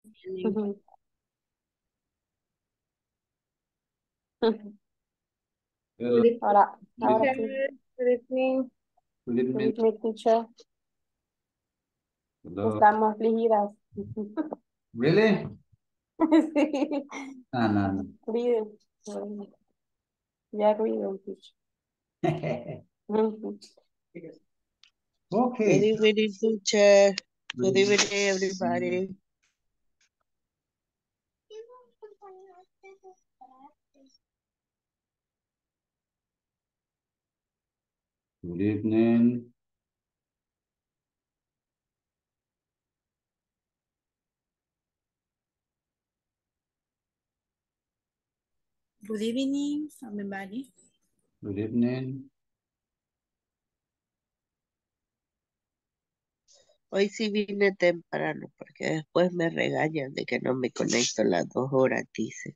Ujú. Hello. Ahora, Good ahora evening. sí. Good evening. Good Good evening. evening, teacher. Hello. Estamos afligidas. Really? Sí. No, no, Reading. Ya reading, teacher. no. Ujú. Good Okay. evening, teacher. Good Good evening. evening, everybody. Good evening. Good evening, everybody. Good evening. Hoy sí vine temprano porque después me regañan de que no me conecto las 2 horas, dicen.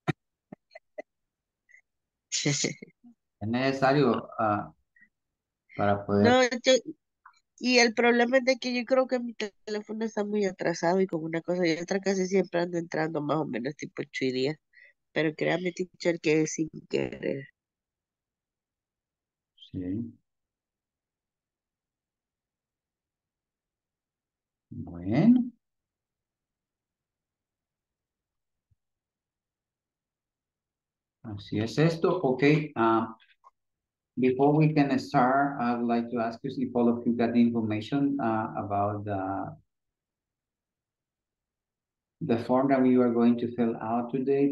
Es necesario para poder. No, y el problema es de que yo creo que mi teléfono está muy atrasado y con una cosa y otra casi siempre ando entrando más o menos tipo 8 días. Pero créame, teacher, que es sin querer. Sí. Bueno, así es esto. Okay. Before we can start, I would like to ask you if all of you got the information about the form that we are going to fill out today.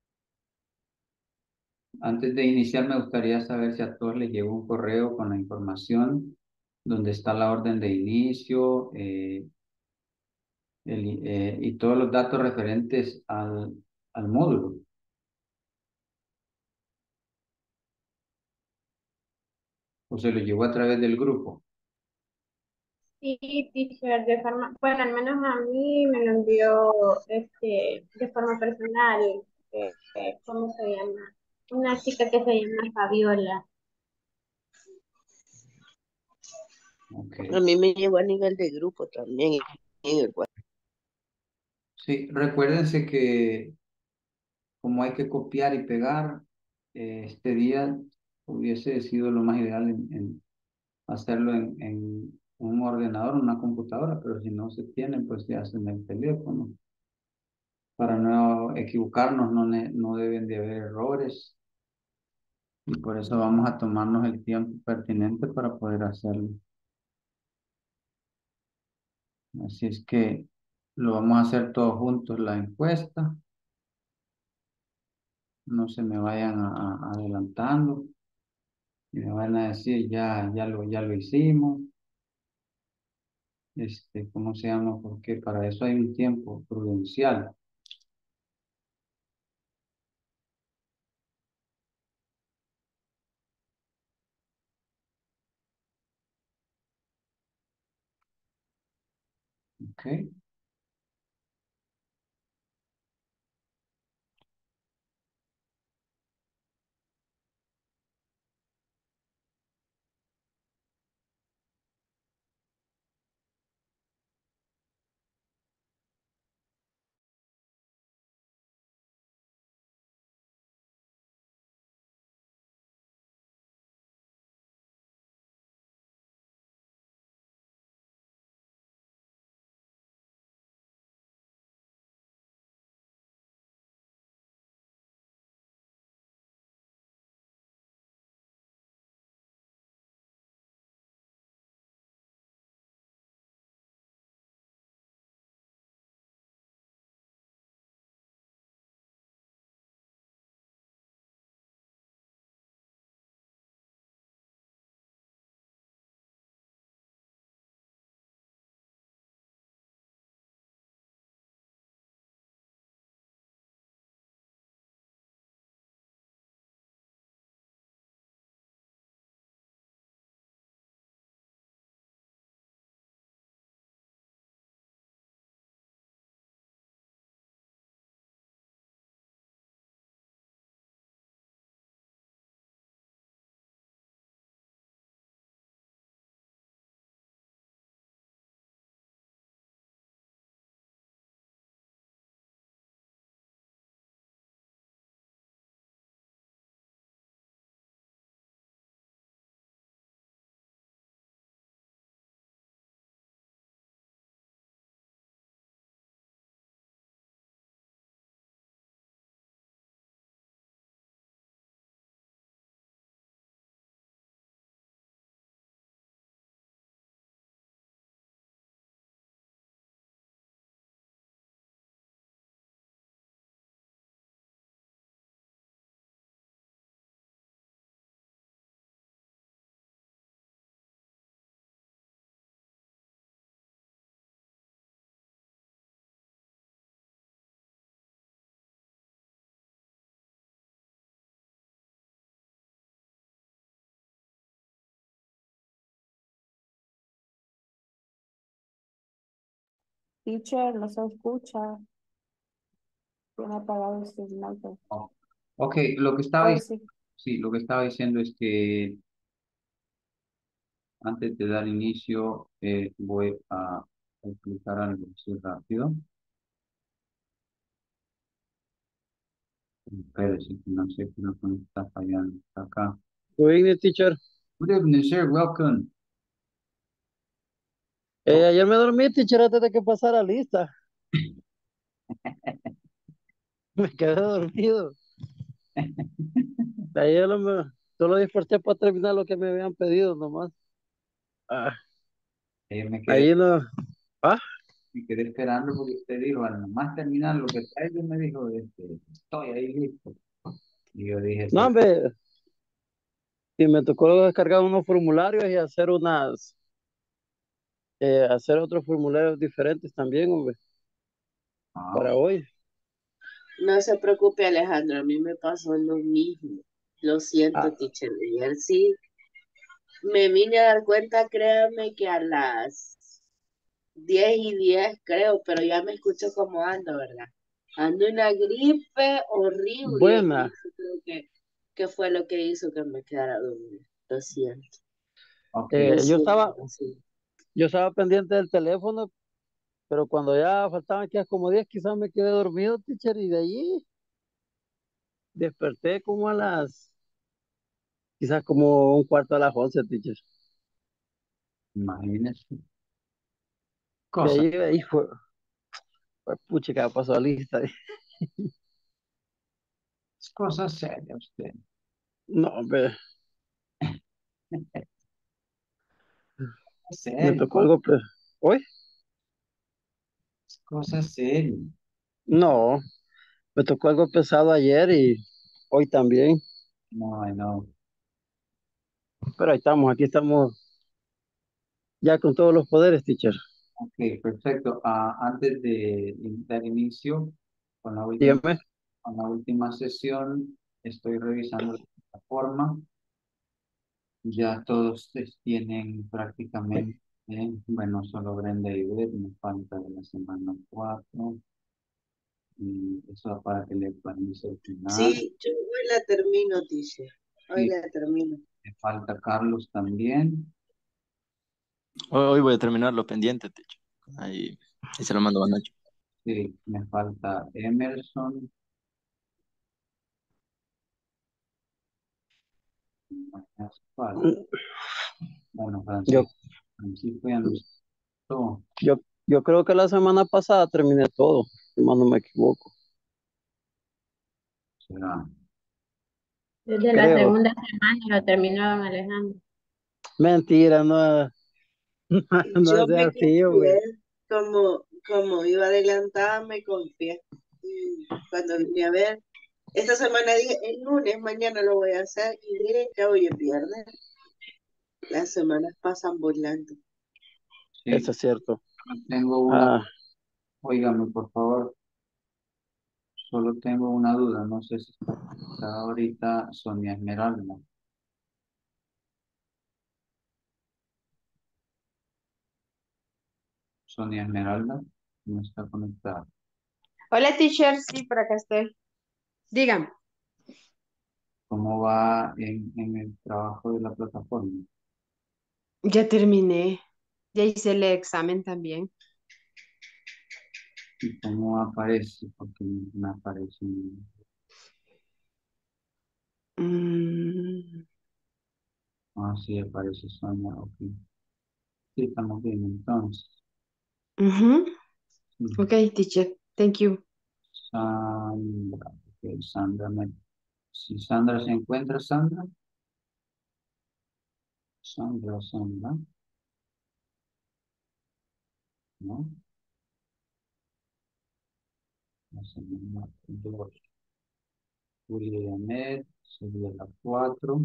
Antes de iniciar, me gustaría saber si a todos les llegó un correo con la información donde está la orden de inicio y todos los datos referentes al módulo. O se lo llevó a través del grupo. Sí, teacher, de forma, bueno, al menos a mí me lo envió de forma personal, ¿cómo se llama? Una chica que se llama Fabiola. Okay. A mí me llegó a nivel de grupo también en el Sí, recuérdense que como hay que copiar y pegar, este día hubiese sido lo más ideal en hacerlo en un ordenador, una computadora, pero si no se tiene, pues se hace en el teléfono. Para no equivocarnos, no deben de haber errores y por eso vamos a tomarnos el tiempo pertinente para poder hacerlo. Así es que lo vamos a hacer todos juntos la encuesta. No se me vayan adelantando y me van a decir ya lo hicimos. ¿Cómo se llama? Porque para eso hay un tiempo prudencial. ¿Ok? Teacher, no se escucha. Tiene apagado el signal. Oh, ok, lo que estaba Oh, diciendo, sí. sí, lo que estaba diciendo es que antes de dar inicio, voy a explicar algo así rápido. Espérese, que no sé qué no está fallando. Está acá. Good evening, teacher. Good evening, sir. Welcome. Ayer me dormí, teacher, antes de que pasara lista. Me quedé dormido. Ayer solo desperté para terminar lo que me habían pedido nomás. Ah, Me quedé, ahí no. Ah, me quedé esperando porque usted dijo, al nomás terminar lo que traigo, me dijo, estoy ahí listo. Y yo dije, no, hombre. Y me tocó descargar unos formularios y hacer otros formularios diferentes también, hombre, ah, para hoy. No se preocupe, Alejandro, a mí me pasó lo mismo. Lo siento, Ah, teacher. Ayer sí me vine a dar cuenta, créame, que a las 10:10 creo, pero ya me escucho como ando, ¿verdad? Ando una gripe horrible y buena. eso creo que fue lo que hizo que me quedara dormida. Lo siento, ok. lo Yo siento, estaba, lo siento. yo estaba pendiente del teléfono, pero cuando ya faltaban quizás como 10, quizás me quedé dormido, teacher, y de allí desperté como quizás como un cuarto a las 11, teacher. Imagínese. De Cosa, ahí fue puchica, pasó a lista. cosa seria usted. No, hombre, me Seria, tocó algo, ¿hoy? cosa seria. No, me tocó algo pesado ayer y hoy también. No, no. Pero ahí estamos, aquí estamos ya con todos los poderes, teacher. Ok, perfecto. Antes de dar inicio con la última, Dígame. con la última sesión, estoy revisando la plataforma. Ya todos tienen prácticamente, bueno, solo Brenda y Beth, me falta de la semana 4 y eso para que le planifique el final. Sí, yo hoy la termino, teacher. Hoy Sí, la termino. me falta Carlos también. Hoy voy a terminar lo pendiente, techo. Ahí se lo mando a Nacho. Sí, me falta Emerson. Me hace falta. Bueno, Yo, Francisco ya no estuvo. yo creo que la semana pasada terminé todo, si más no me equivoco. Será. Desde la Creo. segunda semana lo terminó don Alejandro. Mentira, no, no Yo sea me así, güey. confié, como iba adelantada, me confié. Y cuando vine a ver, esta semana dije, el lunes, mañana lo voy a hacer, y miren que hoy es viernes. Las semanas pasan volando. Eso Sí, es cierto. tengo una, Ah, óigame, por favor, solo tengo una duda, no sé si está ahorita Sonia Esmeralda. Sonia Esmeralda no está conectada. Hola, teacher. Sí, por acá estoy. Dígame. ¿Cómo va en el trabajo de la plataforma? Ya terminé. Ya hice el examen también. ¿Y cómo aparece? Porque me aparece. Mm, Ah, sí, aparece Sonia, ok. Sí, estamos bien, entonces. ujú. Sí. Ok, teacher. Thank you. Sandra, ok, Sandra, si Sandra se encuentra, Sandra. Sandra, ¿no? La semana 2. Julia Janet, sería la 4.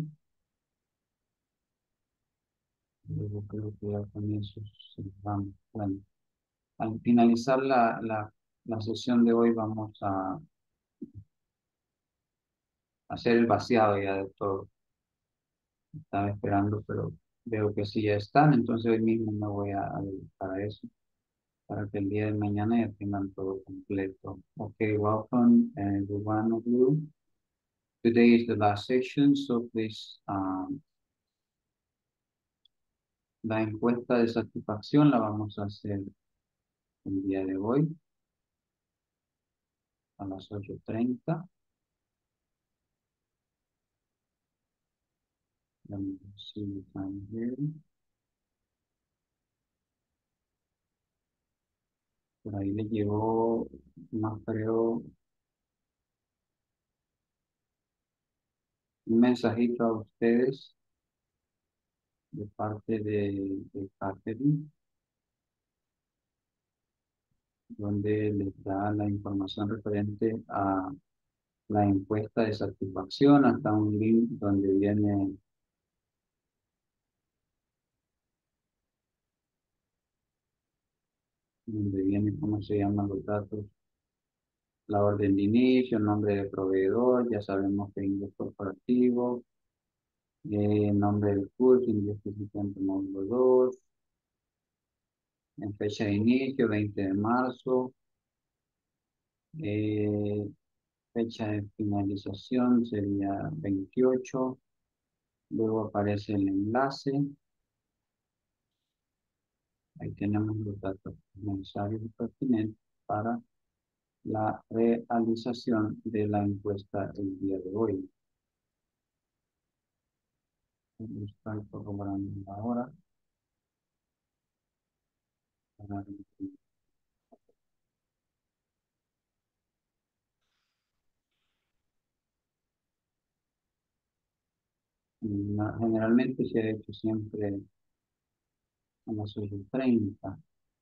Luego creo que ya con eso cerramos. Bueno, al finalizar la sesión de hoy vamos a hacer el vaciado ya de todo. Estaba esperando, pero veo que sí ya están, entonces hoy mismo me voy a dedicar a eso. para que el día de mañana ya tengan todo completo. Okay, welcome the one of you. Today is the last session, so please, la encuesta de satisfacción la vamos a hacer el día de hoy a las 8:30. Let me see the time here. Por ahí le llegó más creo un mensajito a ustedes de parte de Catherine, donde les da la información referente a la encuesta de satisfacción, hasta un link donde viene cómo se llaman los datos, la orden de inicio, el nombre de proveedor, ya sabemos que es inglés corporativo, nombre del curso, inglés principiante módulo 2, en fecha de inicio, 20 de marzo, eh, fecha de finalización sería 28, luego aparece el enlace, ahí tenemos los datos necesarios y pertinentes para la realización de la encuesta el día de hoy. Estoy corroborando ahora. Generalmente se ha hecho siempre a las 8:30.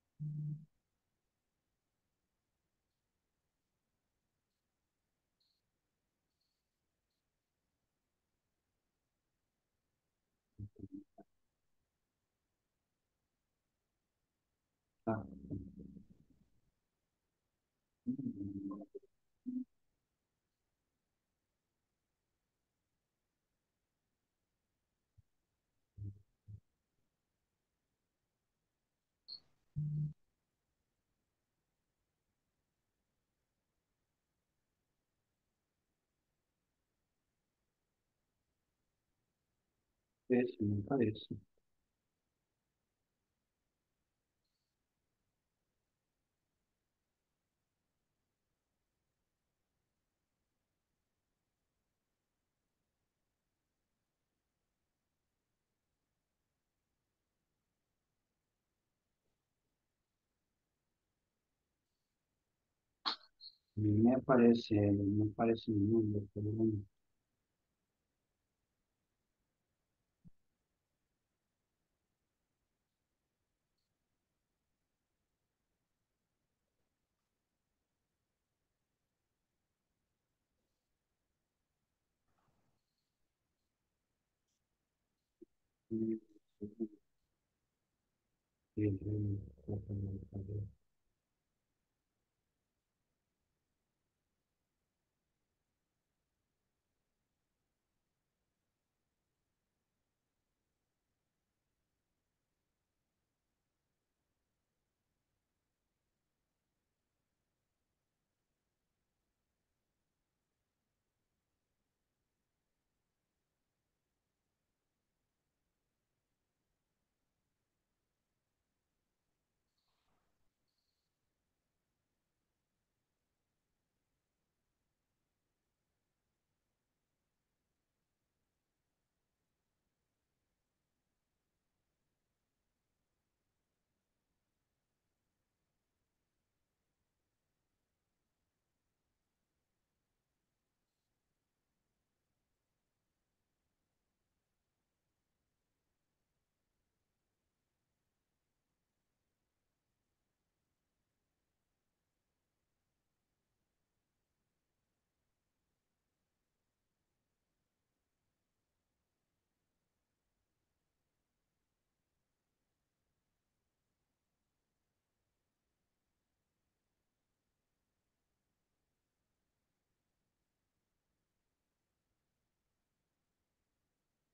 Ah, eso me parece. Me parece mi nombre, pero bueno.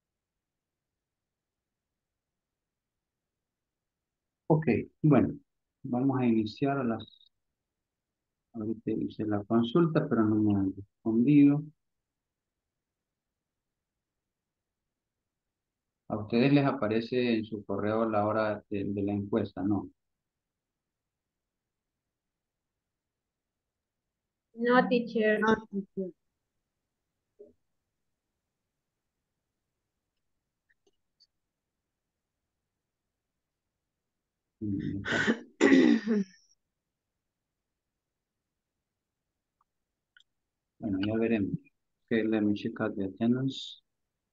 Ok, bueno. Vamos a iniciar a las... Ahorita hice la consulta, pero no me han respondido. A ustedes les aparece en su correo la hora de la encuesta, ¿no? No, teacher. No, teacher. Mm, Bueno, ya veremos. Okay, let me check out the attendance.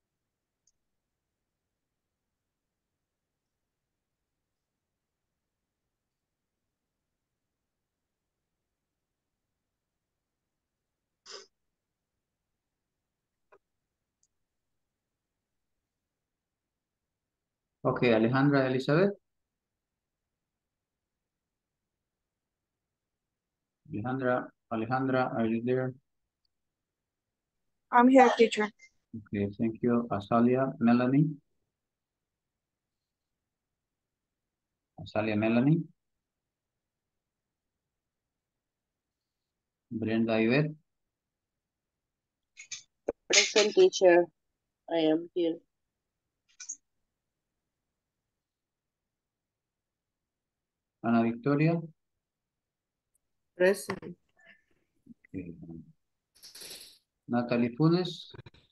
Okay, Alejandra Elizabeth. Alejandra, are you there? I'm here, teacher. Okay, thank you. Azalia, Melanie. Azalia, Melanie. Brenda, Ivette. Present, teacher. I am here. Ana Victoria. Present. Okay. Natalie Funes.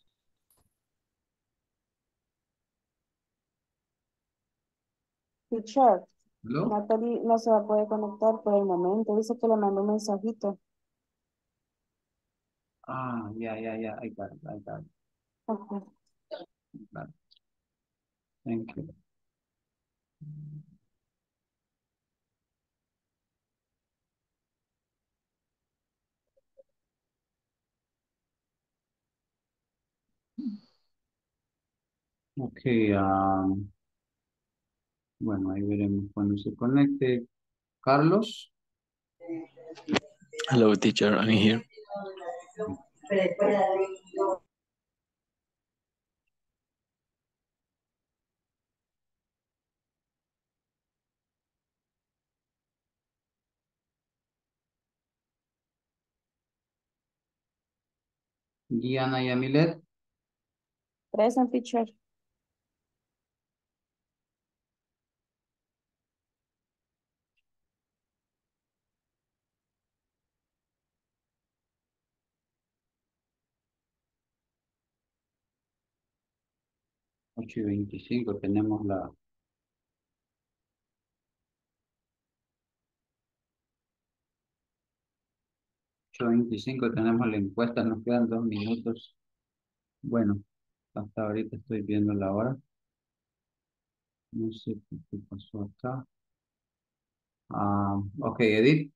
Teacher, Hello. Natalie no se va a poder conectar por el momento. Dice que le mandó un mensajito. Ah, yeah. I got it. Okay. Got it. Thank you. Okay, bueno, ahí veremos cuando se conecte. Carlos. Hello, teacher. I'm here. Diana Yamilet. Present, teacher. Ocho y 25 tenemos la... 8:25 tenemos la encuesta, nos quedan 2 minutos. Bueno, hasta ahorita estoy viendo la hora. No sé qué pasó acá. Ok, Edith.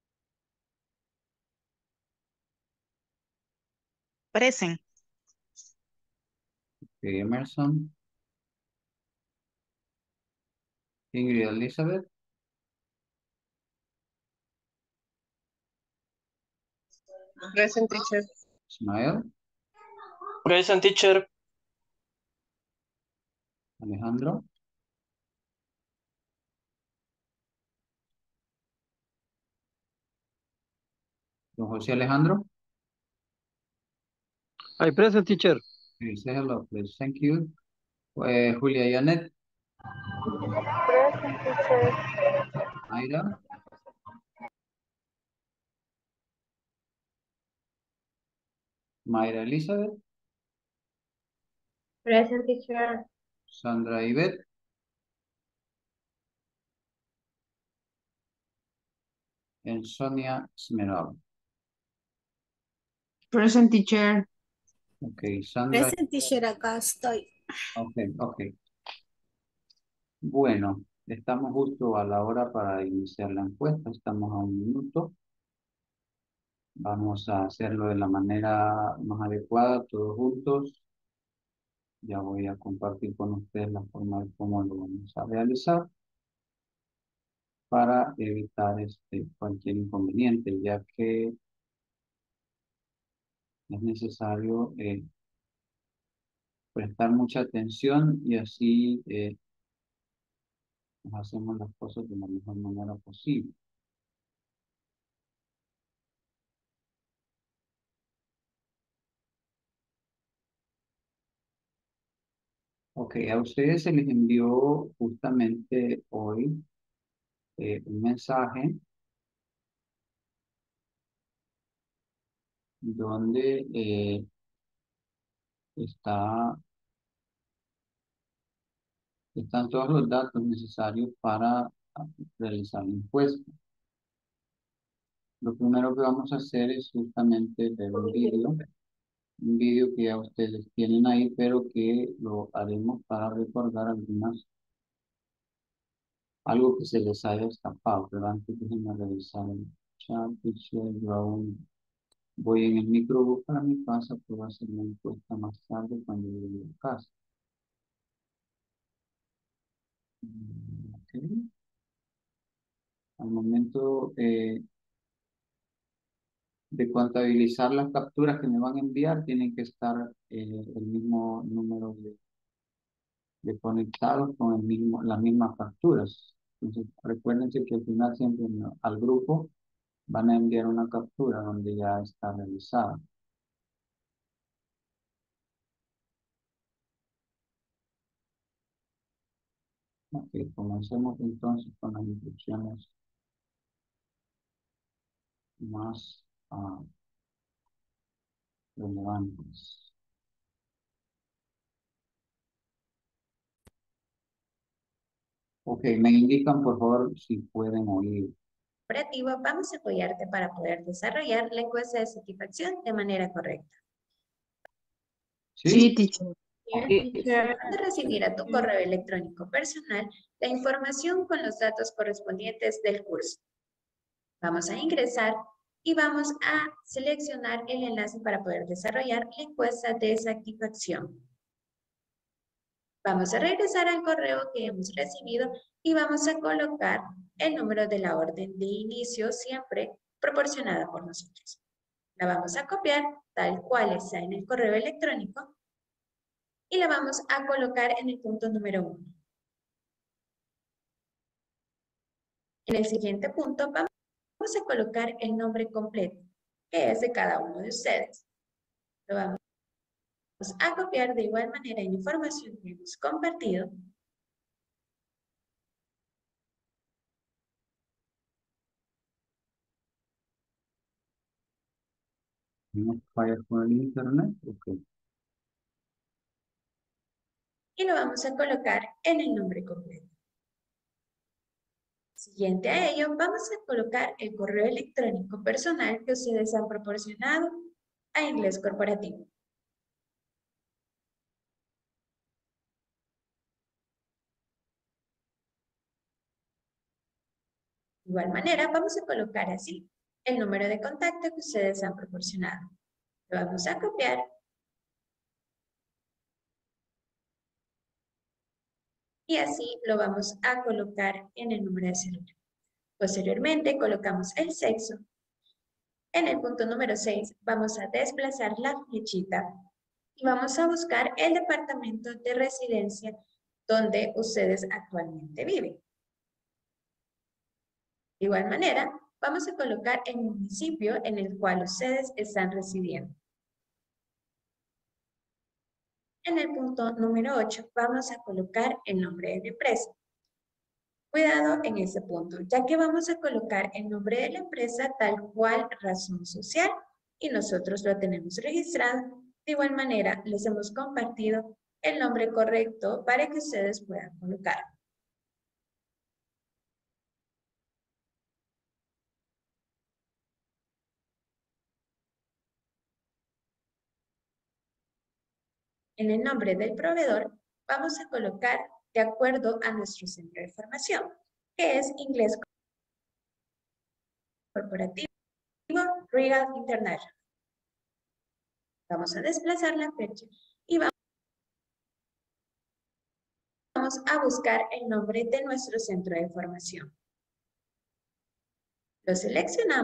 Present. Ok, Emerson. Ingrid Elizabeth. Present, teacher. Ismael. Present, teacher. Alejandro. Don José Alejandro. I present, teacher. Okay, say hello, please. Thank you. Julia Janet. Present, teacher. Aida. Mayra Elizabeth. Present, teacher. Sandra Ivette. And Sonia Smeralda. Present, teacher. Ok, Sandra. Present, teacher, acá estoy. Ok. Bueno, estamos justo a la hora para iniciar la encuesta. Estamos a 1 minuto. Vamos a hacerlo de la manera más adecuada, todos juntos. Ya voy a compartir con ustedes la forma de cómo lo vamos a realizar para evitar cualquier inconveniente, ya que es necesario prestar mucha atención y así hacemos las cosas de la mejor manera posible. Ok, a ustedes se les envió justamente hoy un mensaje donde están todos los datos necesarios para realizar la encuesta. Lo primero que vamos a hacer es justamente ver un vídeo que ya ustedes tienen ahí, pero que lo haremos para recordar algo que se les haya escapado. Pero antes déjenme revisar el chat. Yo aún voy en el microbús para mi casa, puedo hacer una encuesta más tarde cuando llegue a casa. Ok. Al momento de contabilizar las capturas que me van a enviar, tienen que estar el mismo número de conectados con las mismas capturas. Entonces, recuérdense que al final siempre al grupo van a enviar una captura donde ya está realizada. Ok, comencemos entonces con las instrucciones más relevantes. Ok, me indican por favor si pueden oír. Operativo, vamos a apoyarte para poder desarrollar la encuesta de satisfacción de manera correcta. Sí, teacher. Yes, teacher. Vas a recibir a tu correo electrónico personal la información con los datos correspondientes del curso. Vamos a ingresar y vamos a seleccionar el enlace para poder desarrollar la encuesta de satisfacción. Vamos a regresar al correo que hemos recibido y vamos a colocar el número de la orden de inicio siempre proporcionada por nosotros. La vamos a copiar tal cual está en el correo electrónico y la vamos a colocar en el punto número 1. En el siguiente punto vamos a colocar el nombre completo, que es de cada uno de ustedes. Lo vamos a copiar de igual manera en información que hemos compartido. ¿No falla con el internet? Ok. Y lo vamos a colocar en el nombre completo. Siguiente a ello, vamos a colocar el correo electrónico personal que ustedes han proporcionado a Inglés Corporativo. De igual manera, vamos a colocar así el número de contacto que ustedes han proporcionado. Lo vamos a copiar y así lo vamos a colocar en el número de celular. Posteriormente, colocamos el sexo. En el punto número 6, vamos a desplazar la flechita y vamos a buscar el departamento de residencia donde ustedes actualmente viven. De igual manera, vamos a colocar el municipio en el cual ustedes están residiendo. En el punto número 8 vamos a colocar el nombre de la empresa. Cuidado en ese punto, ya que vamos a colocar el nombre de la empresa tal cual razón social y nosotros lo tenemos registrado. De igual manera, les hemos compartido el nombre correcto para que ustedes puedan colocar. En el nombre del proveedor vamos a colocar de acuerdo a nuestro centro de formación, que es Inglés Corporativo Regal International. Vamos a desplazar la fecha y vamos a buscar el nombre de nuestro centro de formación. Lo seleccionamos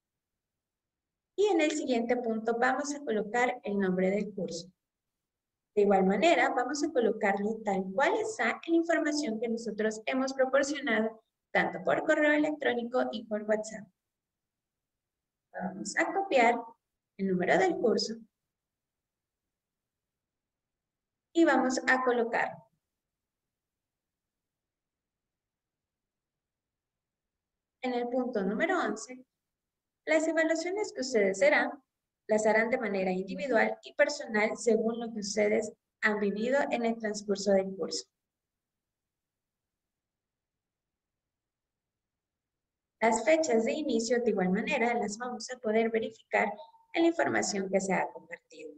y en el siguiente punto vamos a colocar el nombre del curso. De igual manera, vamos a colocarlo tal cual está en la información que nosotros hemos proporcionado, tanto por correo electrónico y por WhatsApp. Vamos a copiar el número del curso y vamos a colocarlo. En el punto número 11, las evaluaciones que ustedes harán, las harán de manera individual y personal según lo que ustedes han vivido en el transcurso del curso. Las fechas de inicio, de igual manera, las vamos a poder verificar en la información que se ha compartido.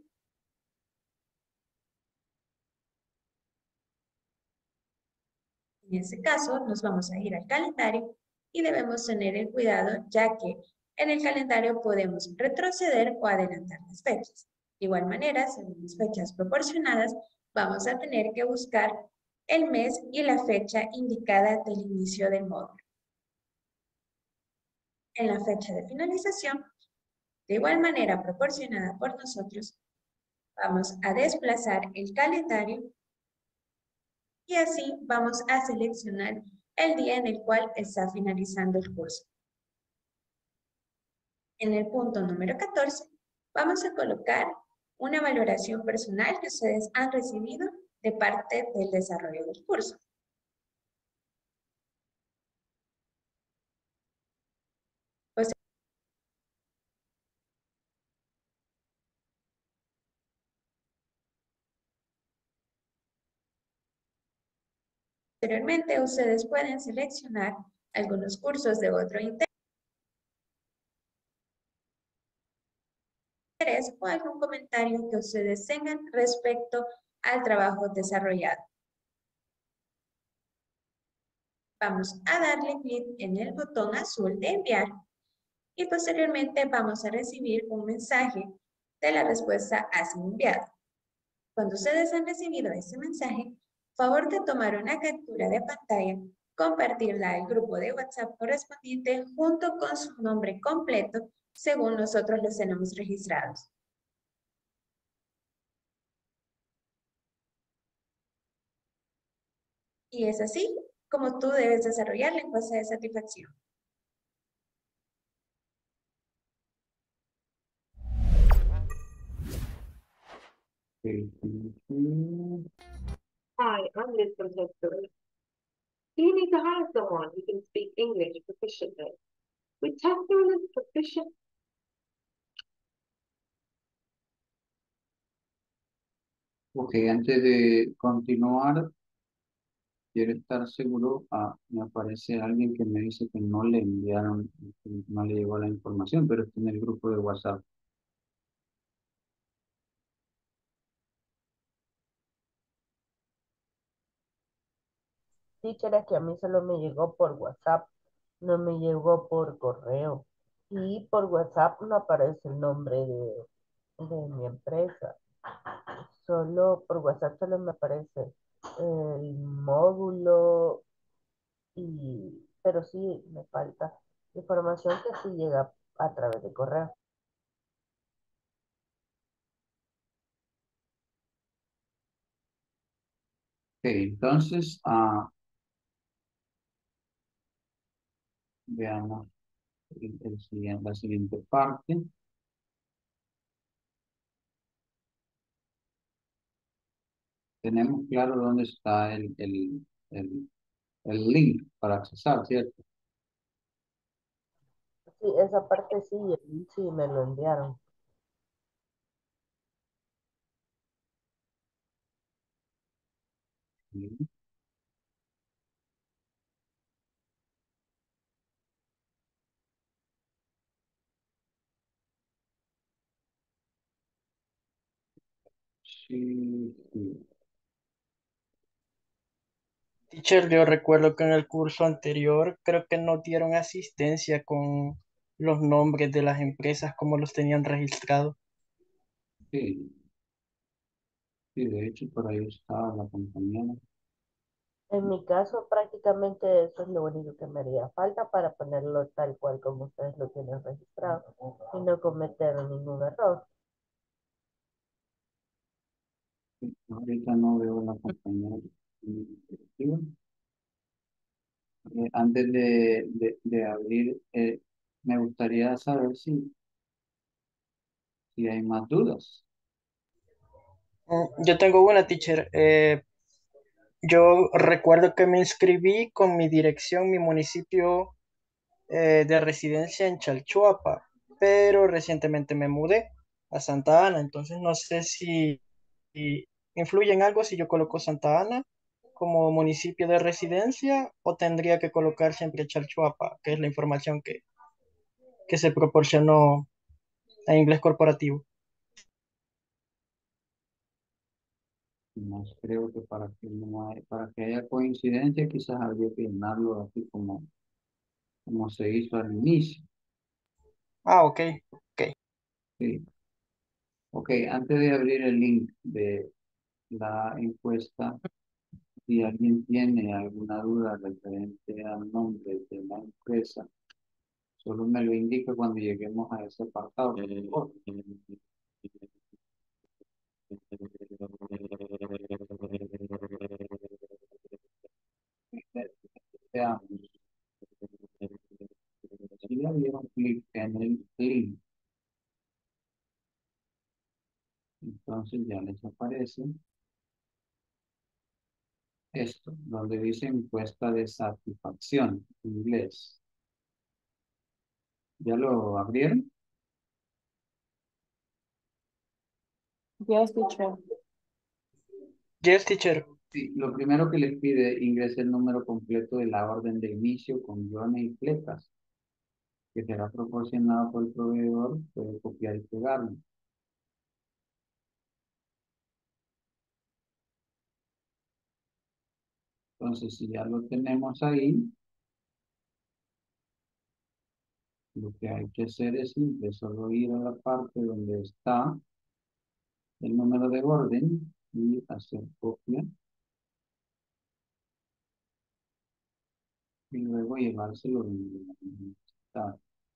En este caso, nos vamos a ir al calendario y debemos tener el cuidado, ya que en el calendario podemos retroceder o adelantar las fechas. De igual manera, según las fechas proporcionadas, vamos a tener que buscar el mes y la fecha indicada del inicio del módulo. En la fecha de finalización, de igual manera proporcionada por nosotros, vamos a desplazar el calendario y así vamos a seleccionar el día en el cual está finalizando el curso. En el punto número 14, vamos a colocar una valoración personal que ustedes han recibido de parte del desarrollo del curso. Posteriormente, ustedes pueden seleccionar algunos cursos de otro interés o algún comentario que ustedes tengan respecto al trabajo desarrollado. Vamos a darle clic en el botón azul de enviar y posteriormente vamos a recibir un mensaje de la respuesta ha sido enviado. Cuando ustedes han recibido este mensaje, favor de tomar una captura de pantalla, compartirla al grupo de WhatsApp correspondiente junto con su nombre completo según nosotros los tenemos registrados. Y es así como tú debes desarrollar la encuesta de satisfacción. Hi, I'm Liz from Testament. Do you need to hire someone who can speak English proficiently? With Testament is proficient. Ok, antes de continuar, quiero estar seguro. Me aparece alguien que me dice que no le enviaron, que no le llegó la información, pero está en el grupo de WhatsApp. Teacher, es que a mí solo me llegó por WhatsApp, no me llegó por correo. Y por WhatsApp no aparece el nombre de mi empresa. Solo por WhatsApp solo me aparece el módulo pero sí me falta información que sí llega a través de correo. Ok, entonces, veamos la siguiente parte. Tenemos claro dónde está el link para accesar, ¿cierto? Sí, esa parte sí, sí me lo enviaron. Sí. Sí, sí. Teacher, yo recuerdo que en el curso anterior creo que no dieron asistencia con los nombres de las empresas como los tenían registrados. Sí, sí, de hecho por ahí está la compañera. En mi caso, prácticamente eso es lo único que me haría falta para ponerlo tal cual como ustedes lo tienen registrado y no cometer ningún error. Ahorita no veo la compañía directiva. Antes de abrir, me gustaría saber si hay más dudas. Yo tengo una, teacher. Yo recuerdo que me inscribí con mi dirección, mi municipio de residencia en Chalchuapa, pero recientemente me mudé a Santa Ana, entonces no sé si influye en algo si yo coloco Santa Ana como municipio de residencia o tendría que colocar siempre Chalchuapa, que es la información que se proporcionó en inglés corporativo. Más creo que para que haya coincidencia, quizás habría que llenarlo así como se hizo al inicio. Ah, ok, ok. Sí. Ok, antes de abrir el link de la encuesta, si alguien tiene alguna duda referente al nombre de la empresa, solo me lo indica cuando lleguemos a ese apartado, por favor. Veamos. Si le dieron clic en el link, entonces ya les aparece esto, donde dice encuesta de satisfacción, en inglés. ¿Ya lo abrieron? Yes, teacher. Yes, teacher. Sí, lo primero que les pide, ingrese el número completo de la orden de inicio con guiones y flecas, que será proporcionado por el proveedor, puede copiar y pegarlo. Entonces, si ya lo tenemos ahí, lo que hay que hacer es simple, solo ir a la parte donde está el número de orden y hacer copia y luego llevárselo donde está.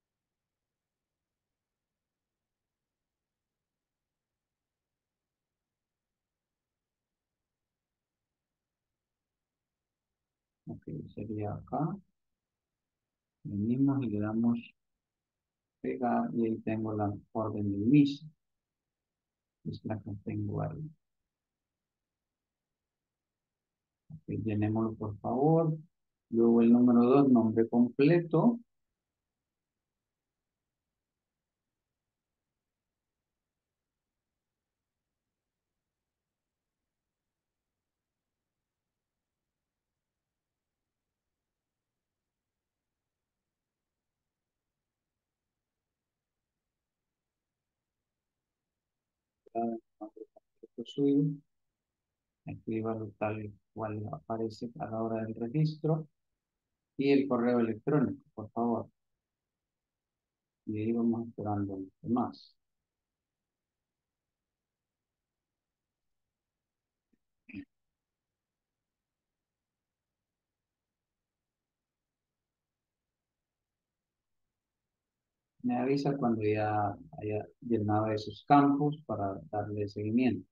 Ok, sería acá. Venimos y le damos pegar y ahí tengo la orden de inicio. Es la que tengo ahí. Ok, llenémoslo por favor. Luego el número 2, nombre completo. Nombre completo suyo. Escríbalo tal cual aparece a la hora del registro. Y el correo electrónico, por favor. Y ahí vamos esperando los demás. Me avisa cuando ya haya llenado esos campos para darle seguimiento.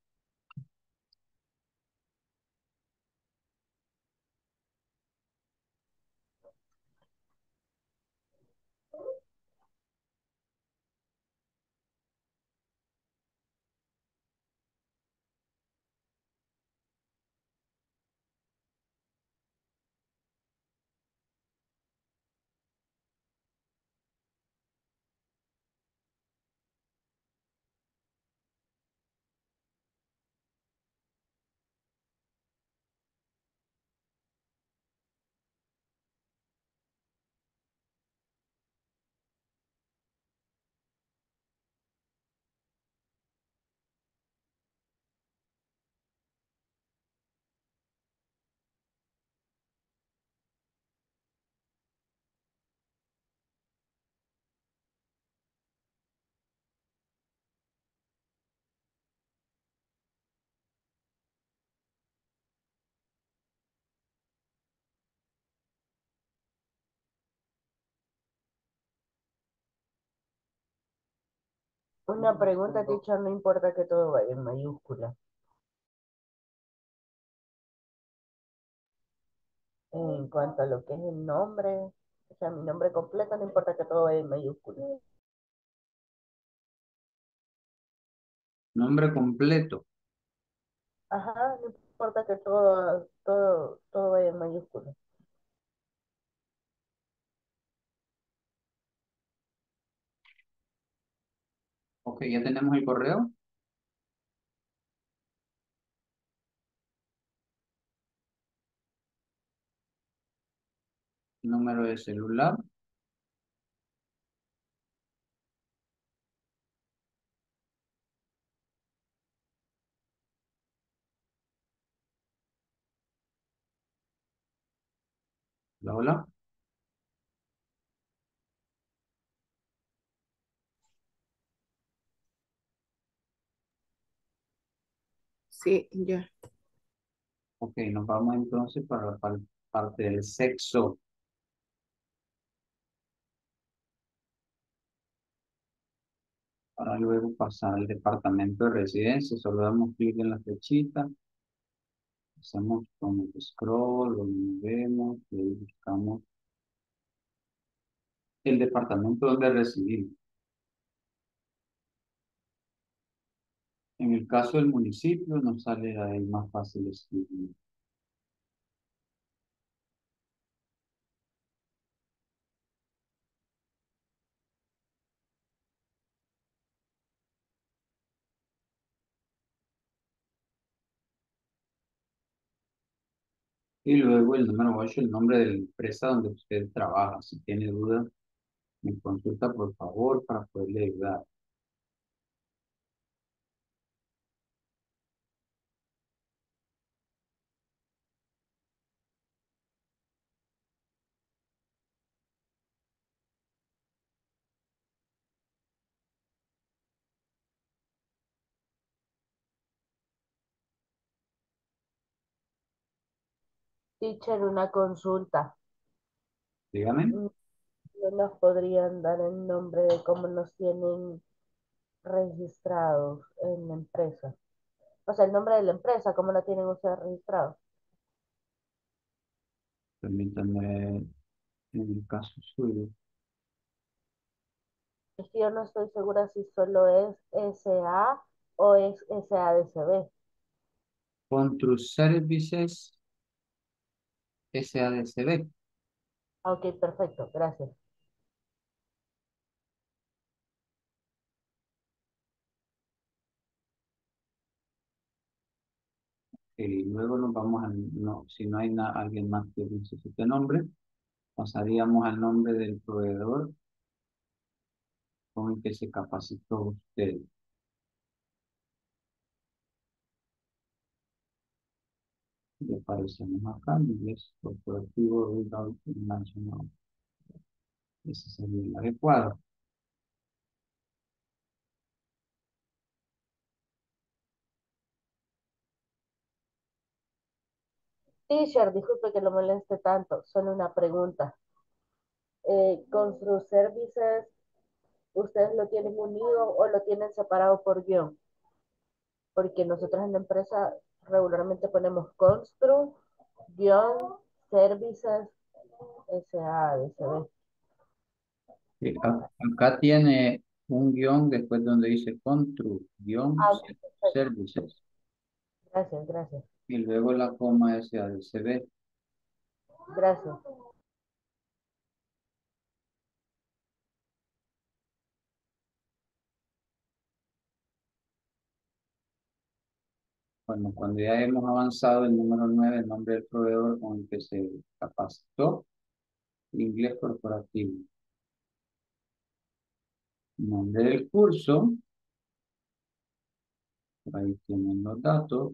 Una pregunta, teacher, no importa que todo vaya en mayúscula. en cuanto a lo que es el nombre, o sea, mi nombre completo, no importa que todo vaya en mayúsculas. Nombre completo. Ajá, no importa que todo vaya en mayúsculas. Ok, ya tenemos el correo. Número de celular. Hola, hola. Sí, ya. Ok, nos vamos entonces para la parte del sexo. Para luego pasar al departamento de residencia. Solo damos clic en la flechita. Hacemos como el scroll, lo movemos y ahí buscamos el departamento donde residimos. En el caso del municipio nos sale ahí más fácil escribir. Y luego el número 8, el nombre de la empresa donde usted trabaja. Si tiene dudas, me consulta por favor para poderle ayudar. Teacher, una consulta. Dígame. ¿No nos podrían dar el nombre de cómo nos tienen registrados en la empresa? O sea, el nombre de la empresa, ¿cómo la tienen ustedes registrados? Permítame en el caso suyo. Es que yo no estoy segura si solo es SA o es SADCB. Control Services SADCB. Ok, perfecto, gracias. Y luego nos vamos al, no, si no hay alguien más que necesite nombre, pasaríamos al nombre del proveedor con el que se capacitó usted. Le aparecemos acá en inglés corporativo Result International. Ese sería el adecuado. Teacher, disculpe que lo moleste tanto, solo una pregunta. ¿Constru Services, ustedes lo tienen unido o lo tienen separado por guión? Porque nosotros en la empresa regularmente ponemos Constru, guión, Services, SADCB. Acá tiene un guión después donde dice Control, guión, Ah, perfecto. Services. Gracias, gracias. Y luego la coma SADCB. Gracias. Bueno, cuando ya hemos avanzado el número 9, el nombre del proveedor con el que se capacitó, inglés corporativo. Nombre del curso, por ahí tienen los datos.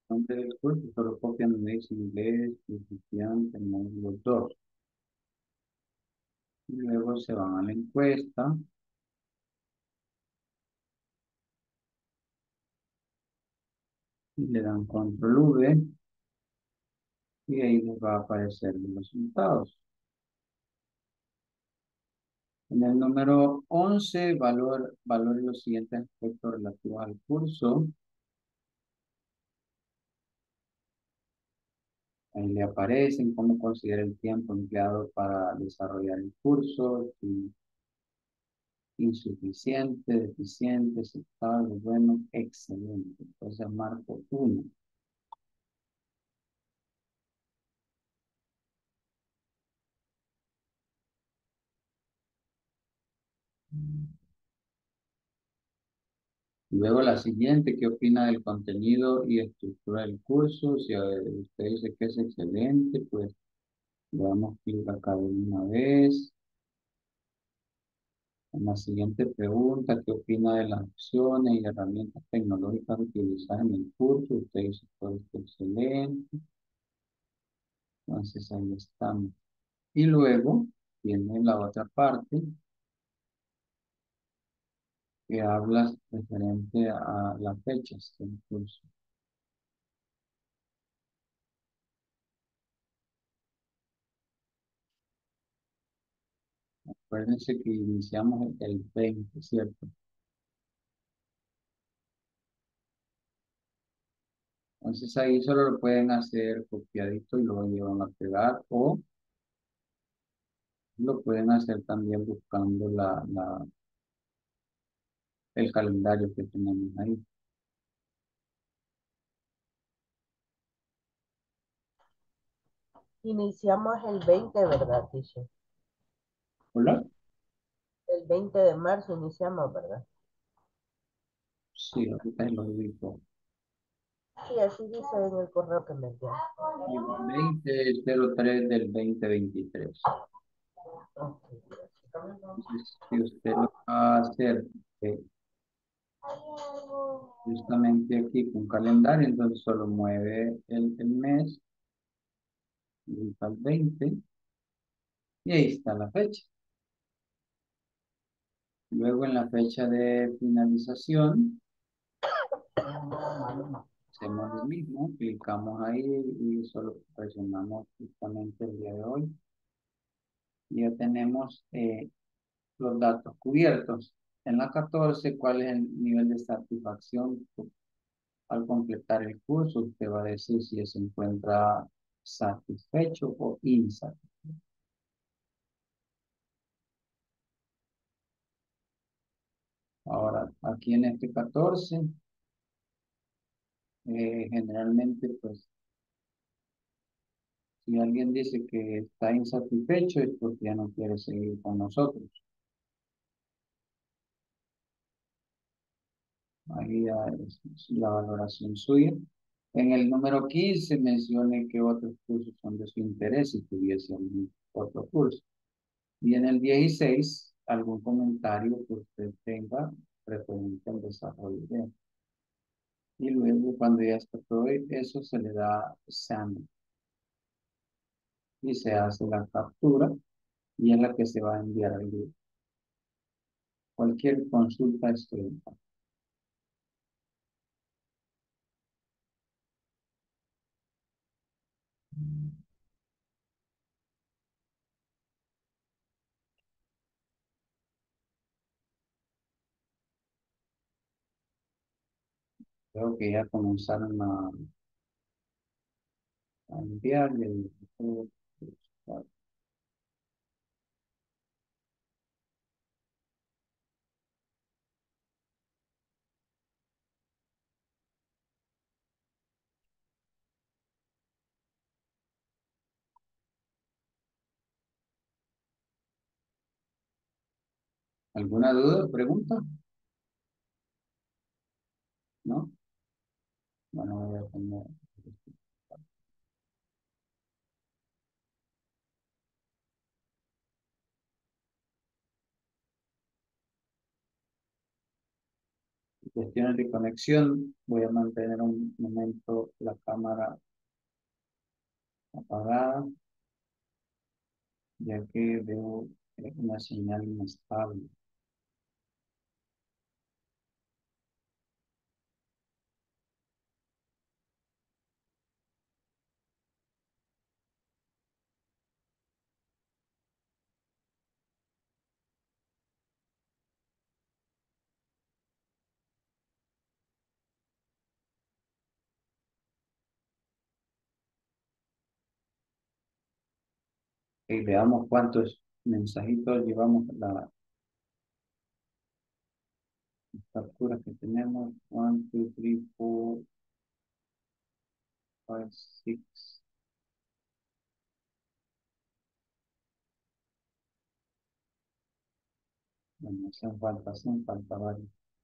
Nombre del curso, solo copian donde dice inglés, principiante, módulo 2. Y luego se van a la encuesta. Y le dan control V. Y ahí les va a aparecer los resultados. En el número 11, valore los siguientes aspectos relativos al curso. Ahí le aparecen cómo considera el tiempo empleado para desarrollar el curso, si insuficiente, deficiente, aceptable, bueno, excelente. Entonces marco 1. Luego la siguiente, ¿qué opina del contenido y estructura del curso? Si usted dice que es excelente, pues le damos clic acá de una vez. En la siguiente pregunta, ¿qué opina de las opciones y herramientas tecnológicas utilizadas en el curso? Usted dice todo esto excelente. Entonces ahí estamos. Y luego tiene la otra parte que habla referente a las fechas del curso. Acuérdense que iniciamos el 20, ¿cierto? Entonces ahí solo lo pueden hacer copiadito y lo llevan a pegar o lo pueden hacer también buscando el calendario que tenemos ahí. Iniciamos el 20, ¿verdad, teacher? ¿Hola? El 20 de marzo iniciamos, ¿verdad? Sí, ahorita lo digo. Sí, así dice en el correo que me envió. 2003 del 2023. Entonces, si usted lo va a hacer justamente aquí con calendario, entonces solo mueve el mes, y está el 20, y ahí está la fecha. Luego en la fecha de finalización, hacemos lo mismo, clicamos ahí y solo presionamos justamente el día de hoy. Y ya tenemos los datos cubiertos. En la 14, ¿cuál es el nivel de satisfacción? Al completar el curso, usted va a decir si se encuentra satisfecho o insatisfecho. Ahora, aquí en este 14, generalmente, pues, si alguien dice que está insatisfecho es porque ya no quiere seguir con nosotros. Ahí ya es la valoración suya. En el número 15 mencione que otros cursos son de su interés si tuviese algún otro curso. Y en el 16, algún comentario que usted tenga referente al desarrollo de. Y luego, cuando ya está todo eso, se le da send y se hace la captura y es la que se va a enviar al grupo. Cualquier consulta estoy. Creo que ya comenzaron a enviarle. ¿Alguna duda, pregunta? ¿No? Bueno, voy a poner. cuestiones de conexión, voy a mantener un momento la cámara apagada, ya que veo una señal inestable. Y veamos cuántos mensajitos llevamos la captura que tenemos. 1, 2, 3, 4, 5, 6. Bueno, hacen falta varios.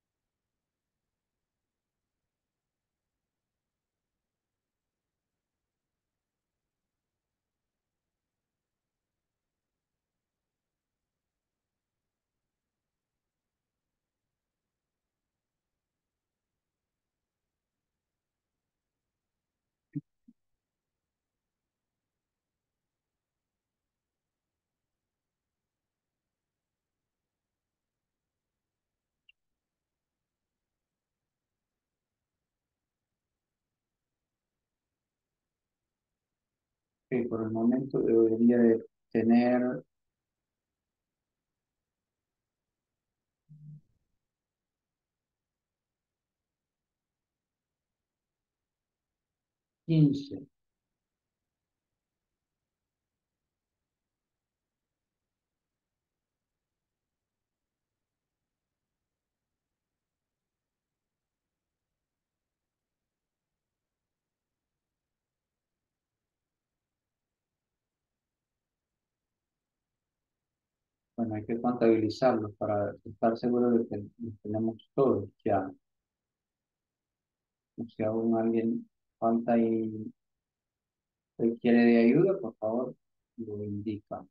Ok, por el momento debería de tener 15. Bueno, hay que contabilizarlos para estar seguro de que los tenemos todos ya. O si aún alguien falta y requiere de ayuda, por favor, lo indica.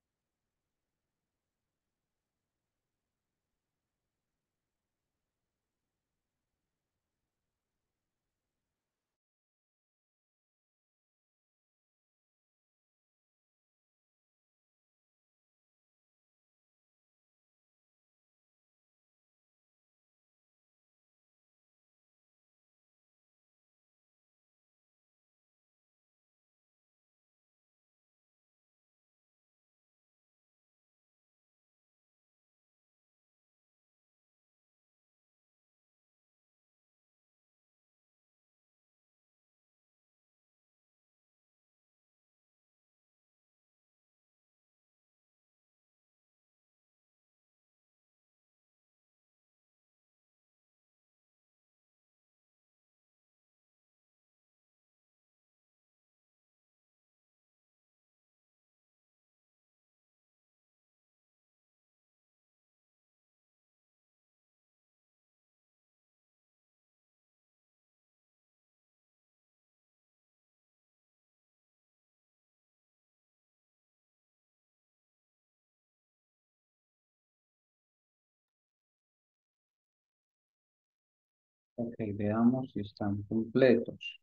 Ok, veamos si están completos.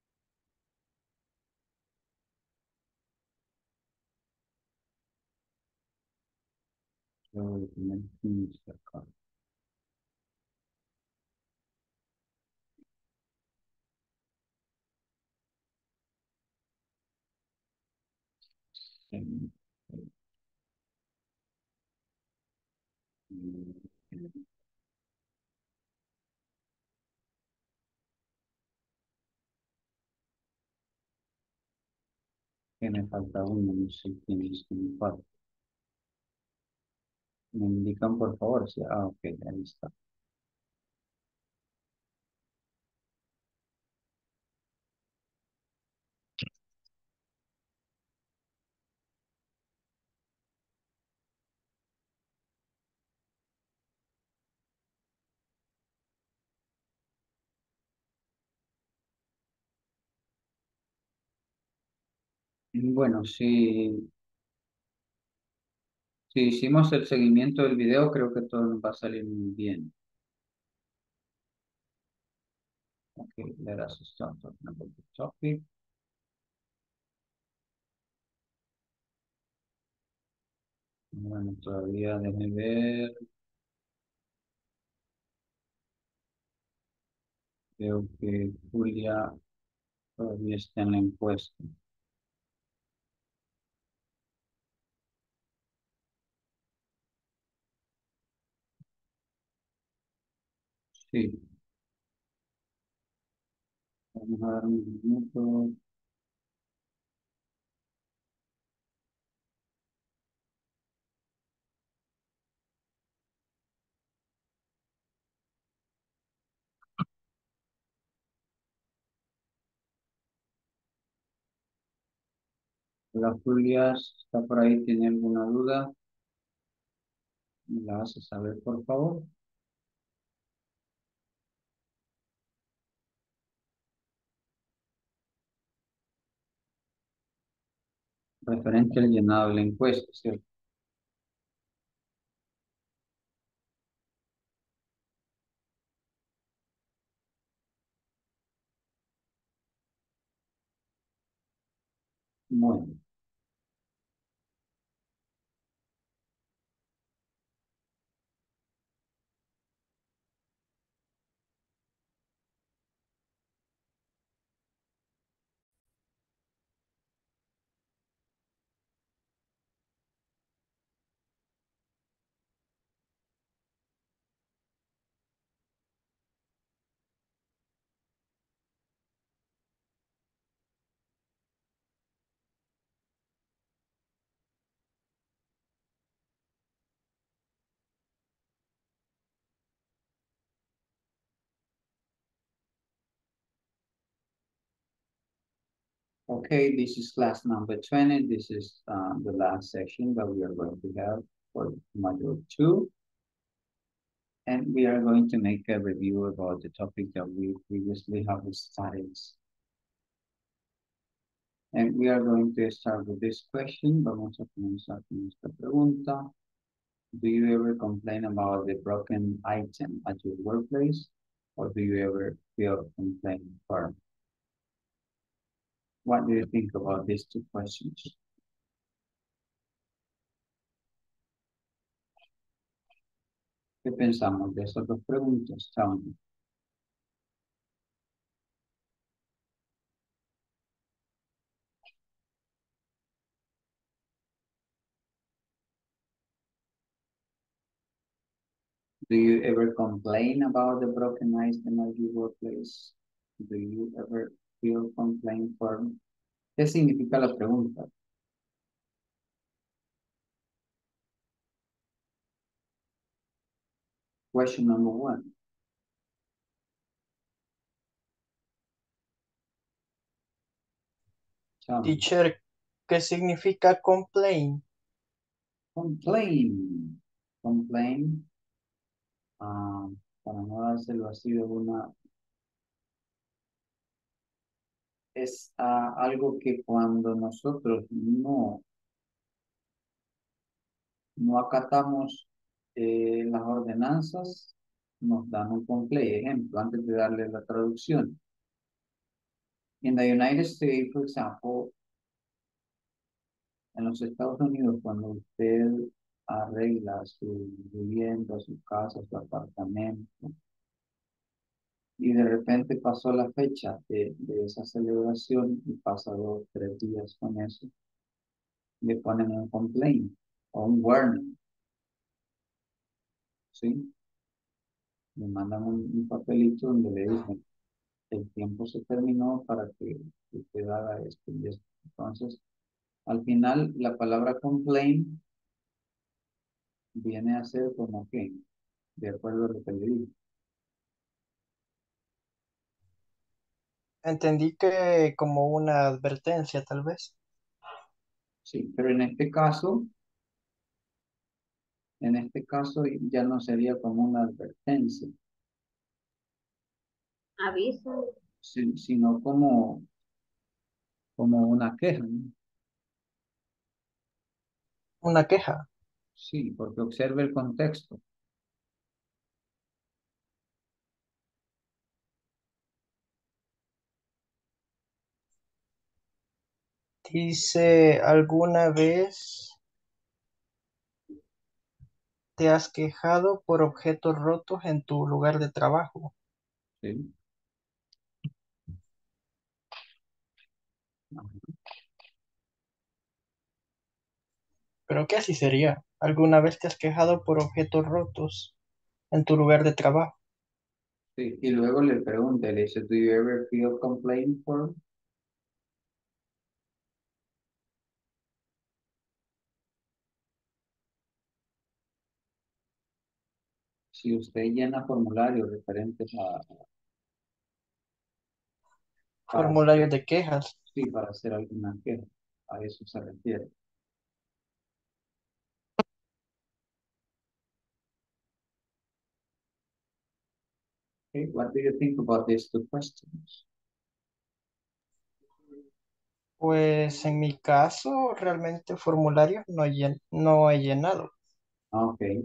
Yo voy a poner 15 acá. Sí. Que me falta uno, no sé quién es que me falta. Me indican por favor si. Ah, ok, ahí está. Y bueno, si hicimos el seguimiento del video, creo que todo nos va a salir muy bien. Okay, let us start talking about the topic. Bueno, todavía déjenme ver. Creo que Julia todavía está en la encuesta. Sí. Vamos a dar un minuto. Hola Julia, ¿está por ahí? ¿Tiene alguna duda? Me la hace saber, por favor. Referente al llenado de la encuesta, ¿cierto? Bueno, okay, this is class number 20. This is the last session that we are going to have for module 2. And we are going to make a review about the topic that we previously have studied. And we are going to start with this question. Vamos a comenzar con esta pregunta. Do you ever complain about the broken item at your workplace? Or do you ever feel complaint firm? What do you think about these two questions? ¿Qué pensamos de esas dos preguntas, Tony? Do you ever complain about the broken item at your workplace? Do you ever feel complaint firm? ¿Qué significa la pregunta? Question number 1. Teacher, ¿qué significa complain? Complain. Complain. Para no dárselo así de una... Es algo que cuando nosotros no acatamos las ordenanzas, nos dan un complaint. Ejemplo, antes de darle la traducción. In the United States, for example, en los Estados Unidos, cuando usted arregla su vivienda, su casa, su apartamento, y de repente pasó la fecha de esa celebración y pasa 2, 3 días con eso, le ponen un complaint o un warning, ¿sí? Le mandan un papelito donde le dicen, el tiempo se terminó para que usted haga esto y esto. Entonces, al final, la palabra complaint viene a ser como que, de acuerdo a lo que le digo. Entendí que como una advertencia, tal vez. Sí, pero en este caso ya no sería como una advertencia, Aviso. sino como una queja, ¿no? Una queja. Sí, porque observe el contexto. Dice, ¿alguna vez te has quejado por objetos rotos en tu lugar de trabajo? Sí. Creo que así sería. ¿Alguna vez te has quejado por objetos rotos en tu lugar de trabajo? Sí. Y luego le pregunta, le dice, ¿Do you ever feel complaint for? Si usted llena formularios referentes para hacer, Formularios de quejas. sí, para hacer alguna queja, a eso se refiere. Okay, what do you think about these two questions? Pues en mi caso, realmente formularios no he llenado. Okay.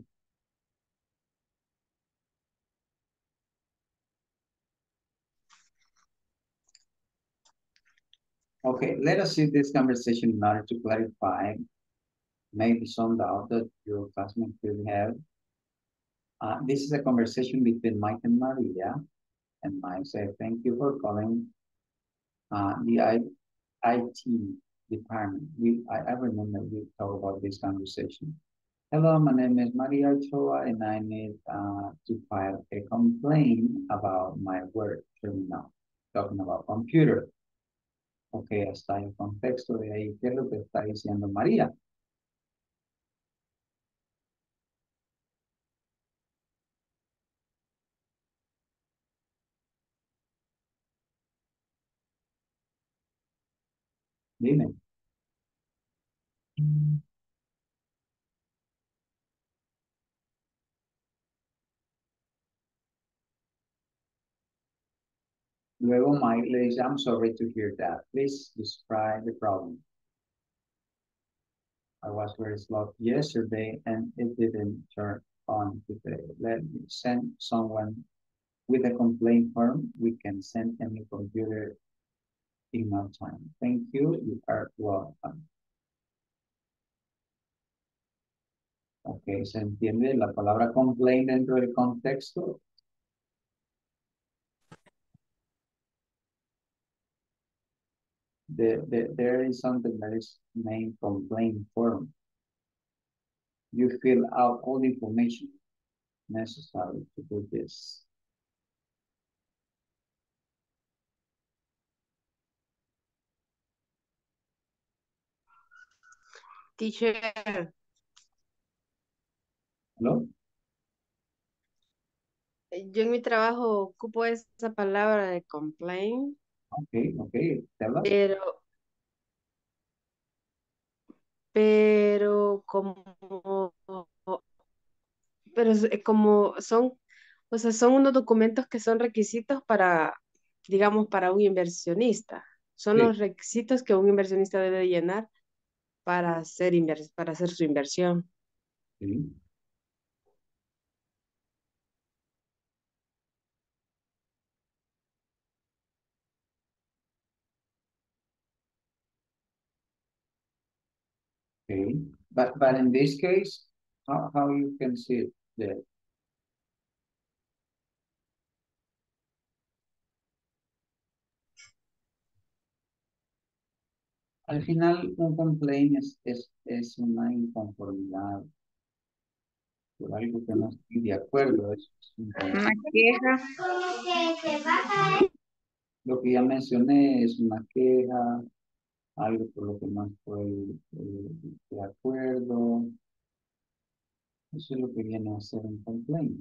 Okay, let us see this conversation in order to clarify maybe some doubt that your classmate could have. This is a conversation between Mike and Maria, and Mike said, thank you for calling the IT department. I remember we talked about this conversation. Hello, my name is Maria Ochoa, and I need to file a complaint about my work terminal, talking about computer. Ok, hasta el contexto de ahí, ¿qué es lo que está diciendo María? Dime. Luego Mike le dice, I'm sorry to hear that. Please describe the problem. I was very slow yesterday and it didn't turn on today. Let me send someone with a complaint form. We can send any computer in no time. Thank you. You are welcome. Ok, ¿se entiende la palabra complaint dentro del contexto? There is something that is named complaint form. You fill out all the information necessary to do this. Teacher, ¿Hello? yo en mi trabajo ocupo esa palabra de complain, Okay, tell us. pero como, como son, o sea, son unos documentos que son requisitos para, digamos, para un inversionista. Son Sí, los requisitos que un inversionista debe llenar para hacer su inversión. sí. Okay. But in this case, how you can see it there? Al final, un complaint es una inconformidad por algo que no estoy de acuerdo. Es un Una complaint. queja. Lo que ya mencioné es una queja, algo por lo que no estoy de acuerdo. Eso es lo que viene a ser un complaint.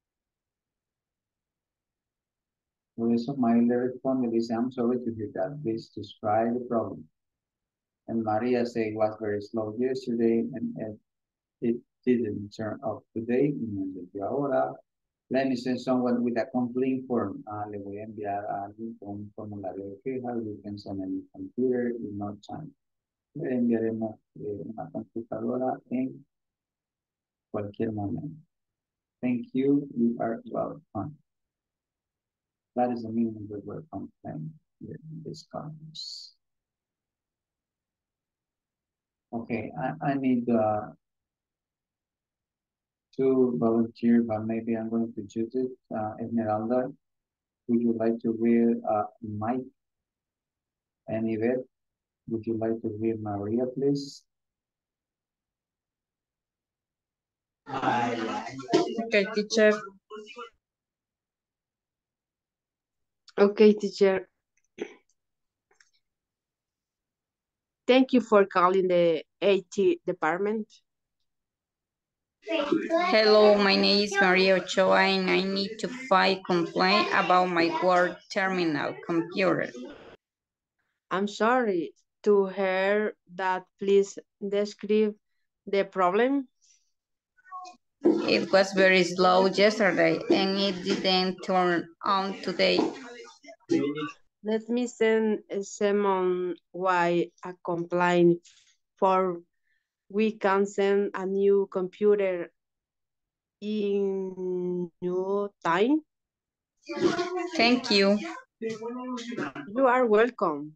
Por eso Miley le responde, dice, I'm sorry to hear that. Please describe the problem. And Maria said it was very slow yesterday and it didn't turn up today. Y me envió ahora. Let me send someone with a complaint form. Le voy a enviar a alguien con un formulario de queja. You can send a computer in no time. Le enviaremos una computadora en cualquier momento. Thank you. You are welcome. That is the meaning of the word complaint here in this context. Okay, I need to volunteer, but maybe I'm going to choose it. Esmeralda, would you like to read Mike and Yvette? Would you like to read Maria, please? Okay, teacher. Okay, teacher. Thank you for calling the IT department. Hello, my name is Maria Ochoa and I need to file complaint about my work terminal computer. I'm sorry to hear that. Please describe the problem. It was very slow yesterday and it didn't turn on today. Let me send someone why a complaint for we can send a new computer in new time. Thank you. You are welcome.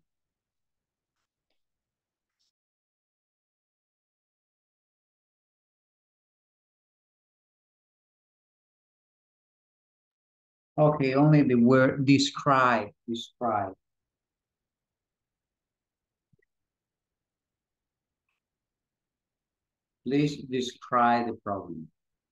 Okay, only the word describe. Please describe the problem.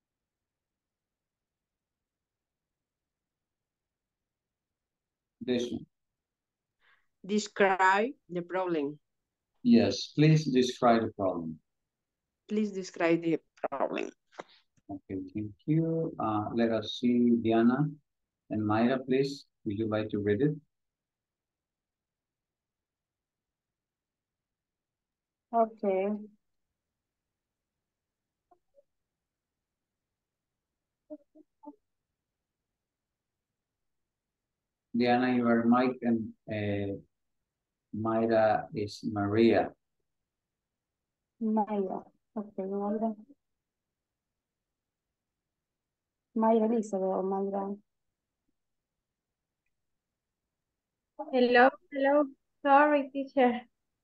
This one. Describe the problem. Yes, please describe the problem. Please describe the problem. Okay, thank you. Let us see Diana and Mayra, please. Would you like to read it? Okay. Diana, you are Mike and Mayra is Maria. Mayra. Okay, Mayra. Mayra Elizabeth or Mayra. Hello. Sorry, teacher.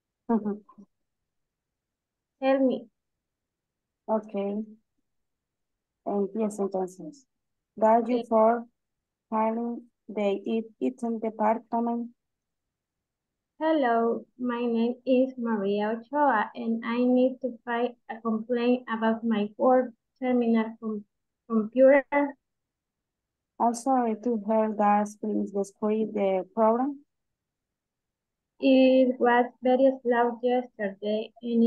Tell me. Okay. Empiezo entonces. That you for hiring the item department. Hello, my name is Maria Ochoa and I need to file a complaint about my work terminal computer. I'm sorry to hear that. Please describe the problem. It was very slow yesterday and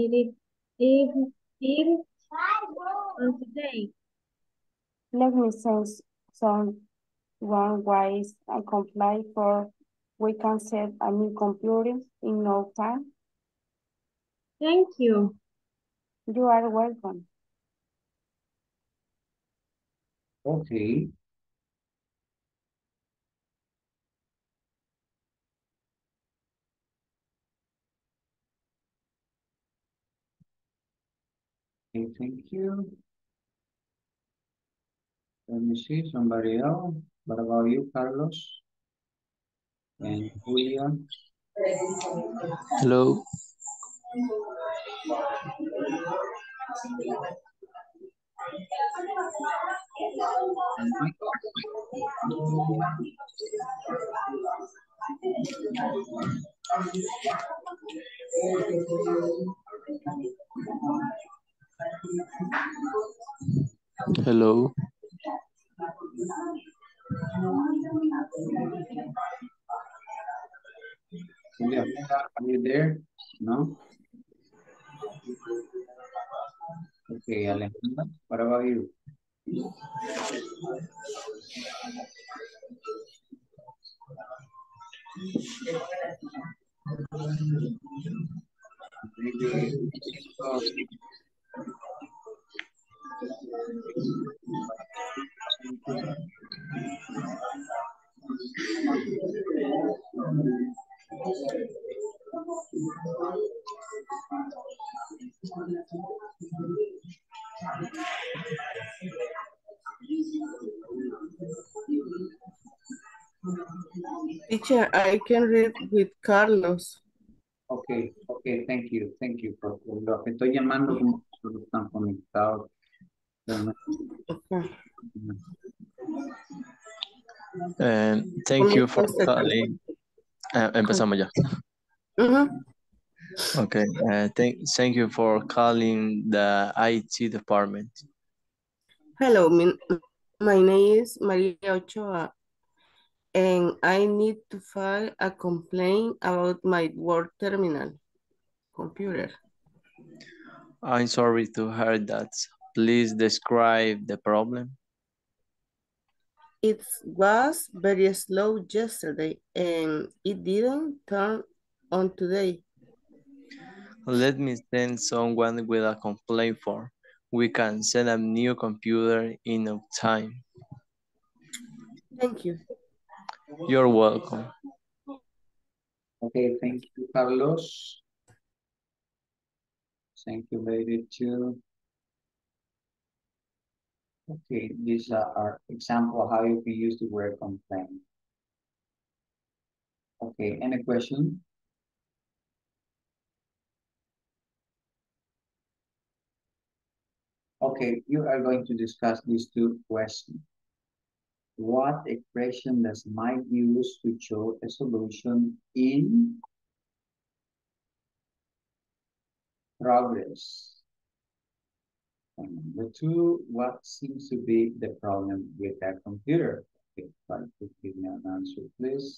it on today. Let me send some one ways I comply for we can set a new computer in no time. Thank you. You are welcome. Okay. Okay, thank you. Let me see somebody else. What about you, Carlos? And Julia? Hello. And Mike? Hello. Julia, are you there? No? Okay, Alejandra, what about you? Maybe Teacher, I can read with Carlos. okay. Okay, thank you por lo que estoy llamando como que solo están conectados. Realmente. Thank you for calling. Empezamos ya. Okay. Thank you for calling the IT department. Hello, my name is Maria Ochoa, and I need to file a complaint about my work terminal computer. I'm sorry to hear that. Please describe the problem. It was very slow yesterday, and it didn't turn on today. Let me send someone with a complaint form. We can send a new computer in no time. Thank you. You're welcome. Okay, thank you, Carlos. Thank you, lady, too. Okay, these are our example of how you can use the word complain. Okay, any question? Okay, you are going to discuss these two questions. What expression does Mike use to show a solution in progress? And number two, what seems to be the problem with that computer? Okay, try to give me an answer, please.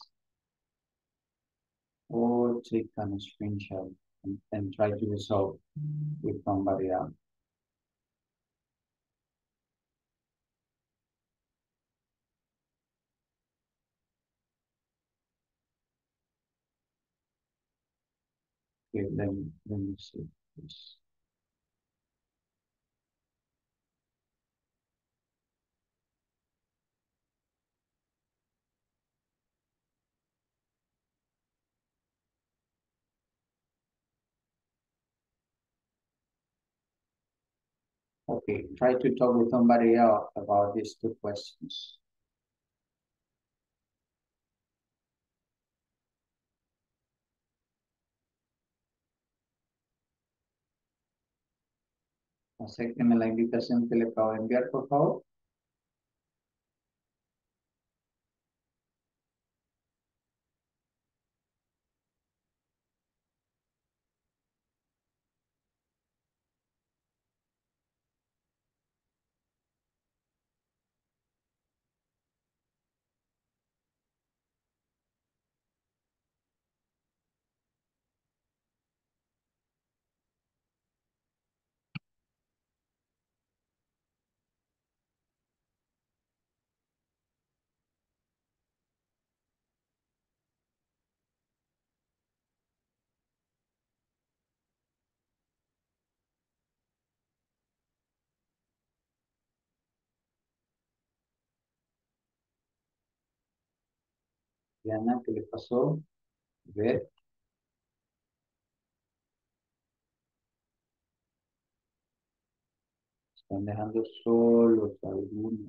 Or take a screenshot and try to resolve with somebody else. Okay, let me see this. Okay, try to talk with somebody else about these two questions. Acépteme la invitación que le acabo de enviar, por favor. Diana, ¿qué le pasó? A ver. Están dejando solos algunos.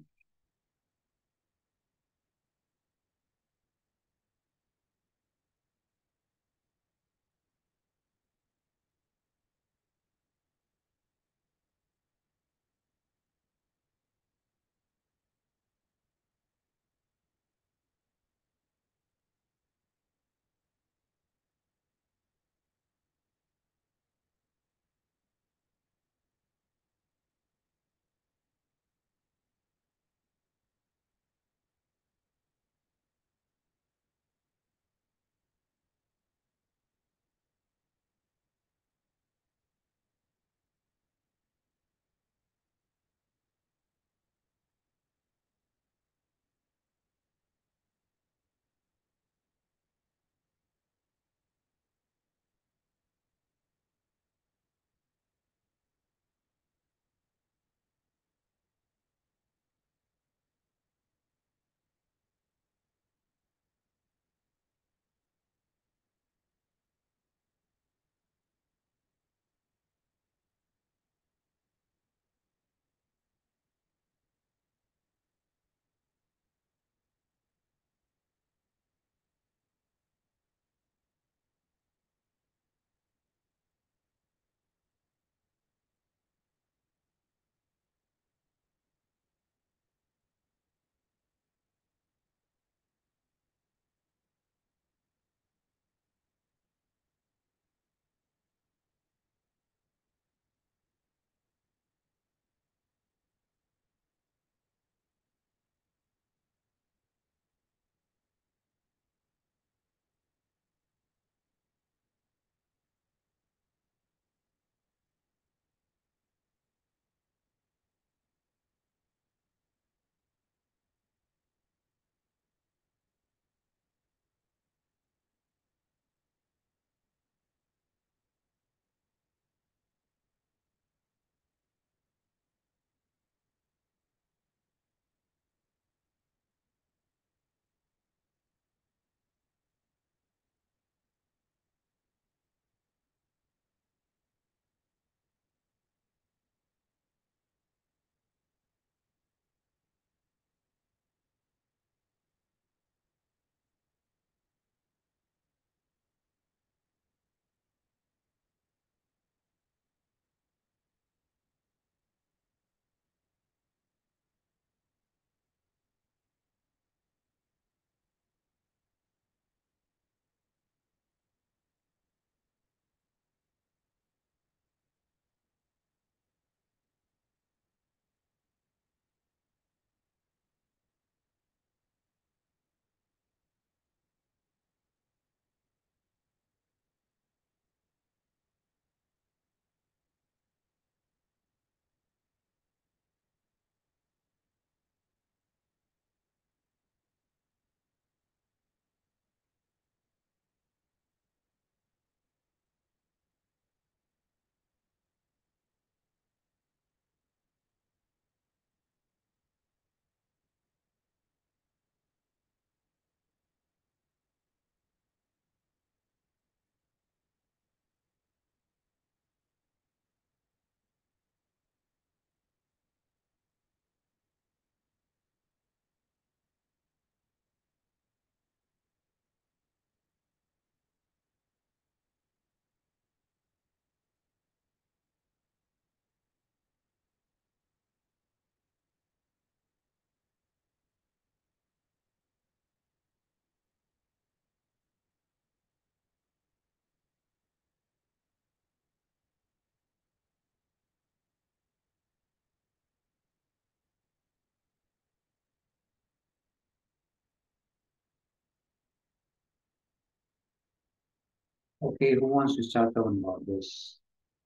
Okay, who wants to start talking about this?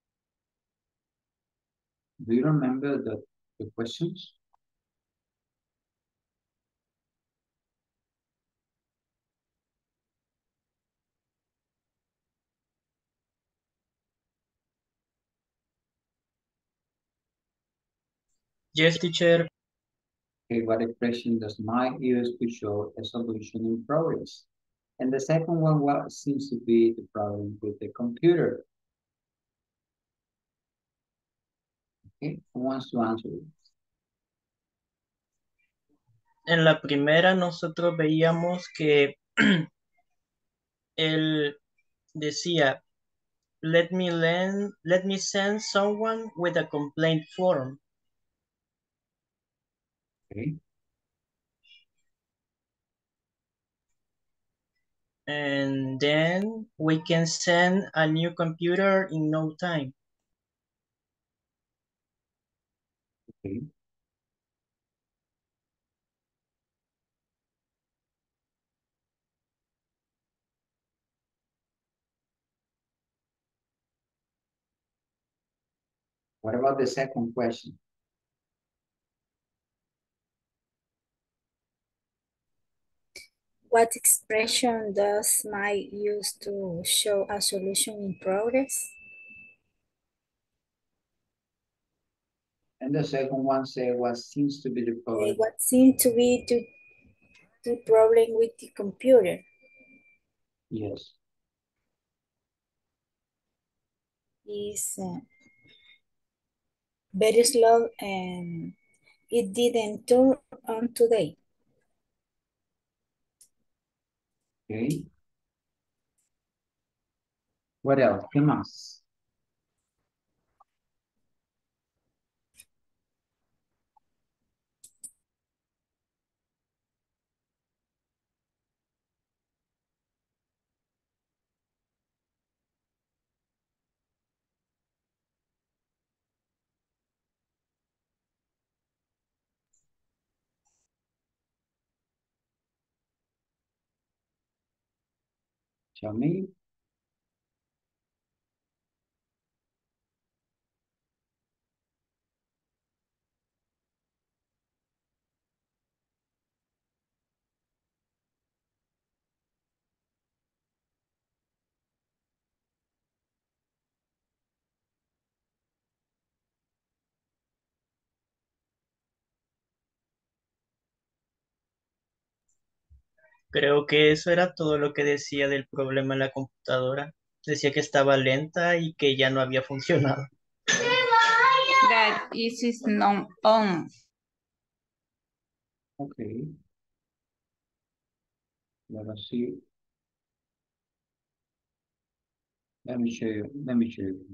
Do you remember the questions? Yes, teacher. Okay, what expression does Mike use to show a solution in progress? And the second one, what seems to be the problem with the computer? Okay, who wants to answer it? En la primera nosotros veíamos que él decía, let me send someone with a complaint form. Okay. And then we can send a new computer in no time. Okay. What about the second question? What expression does Mike use to show a solution in progress? And the second one say what seems to be the problem. What seems to be the problem with the computer? Yes. Is very slow and it didn't turn on today. Okay. What else? ¿Qué más? Tell me. Creo que eso era todo lo que decía del problema en la computadora. Decía que estaba lenta y que ya no había funcionado. That is not on. Okay. Let us see. Let me show you. Let me show you.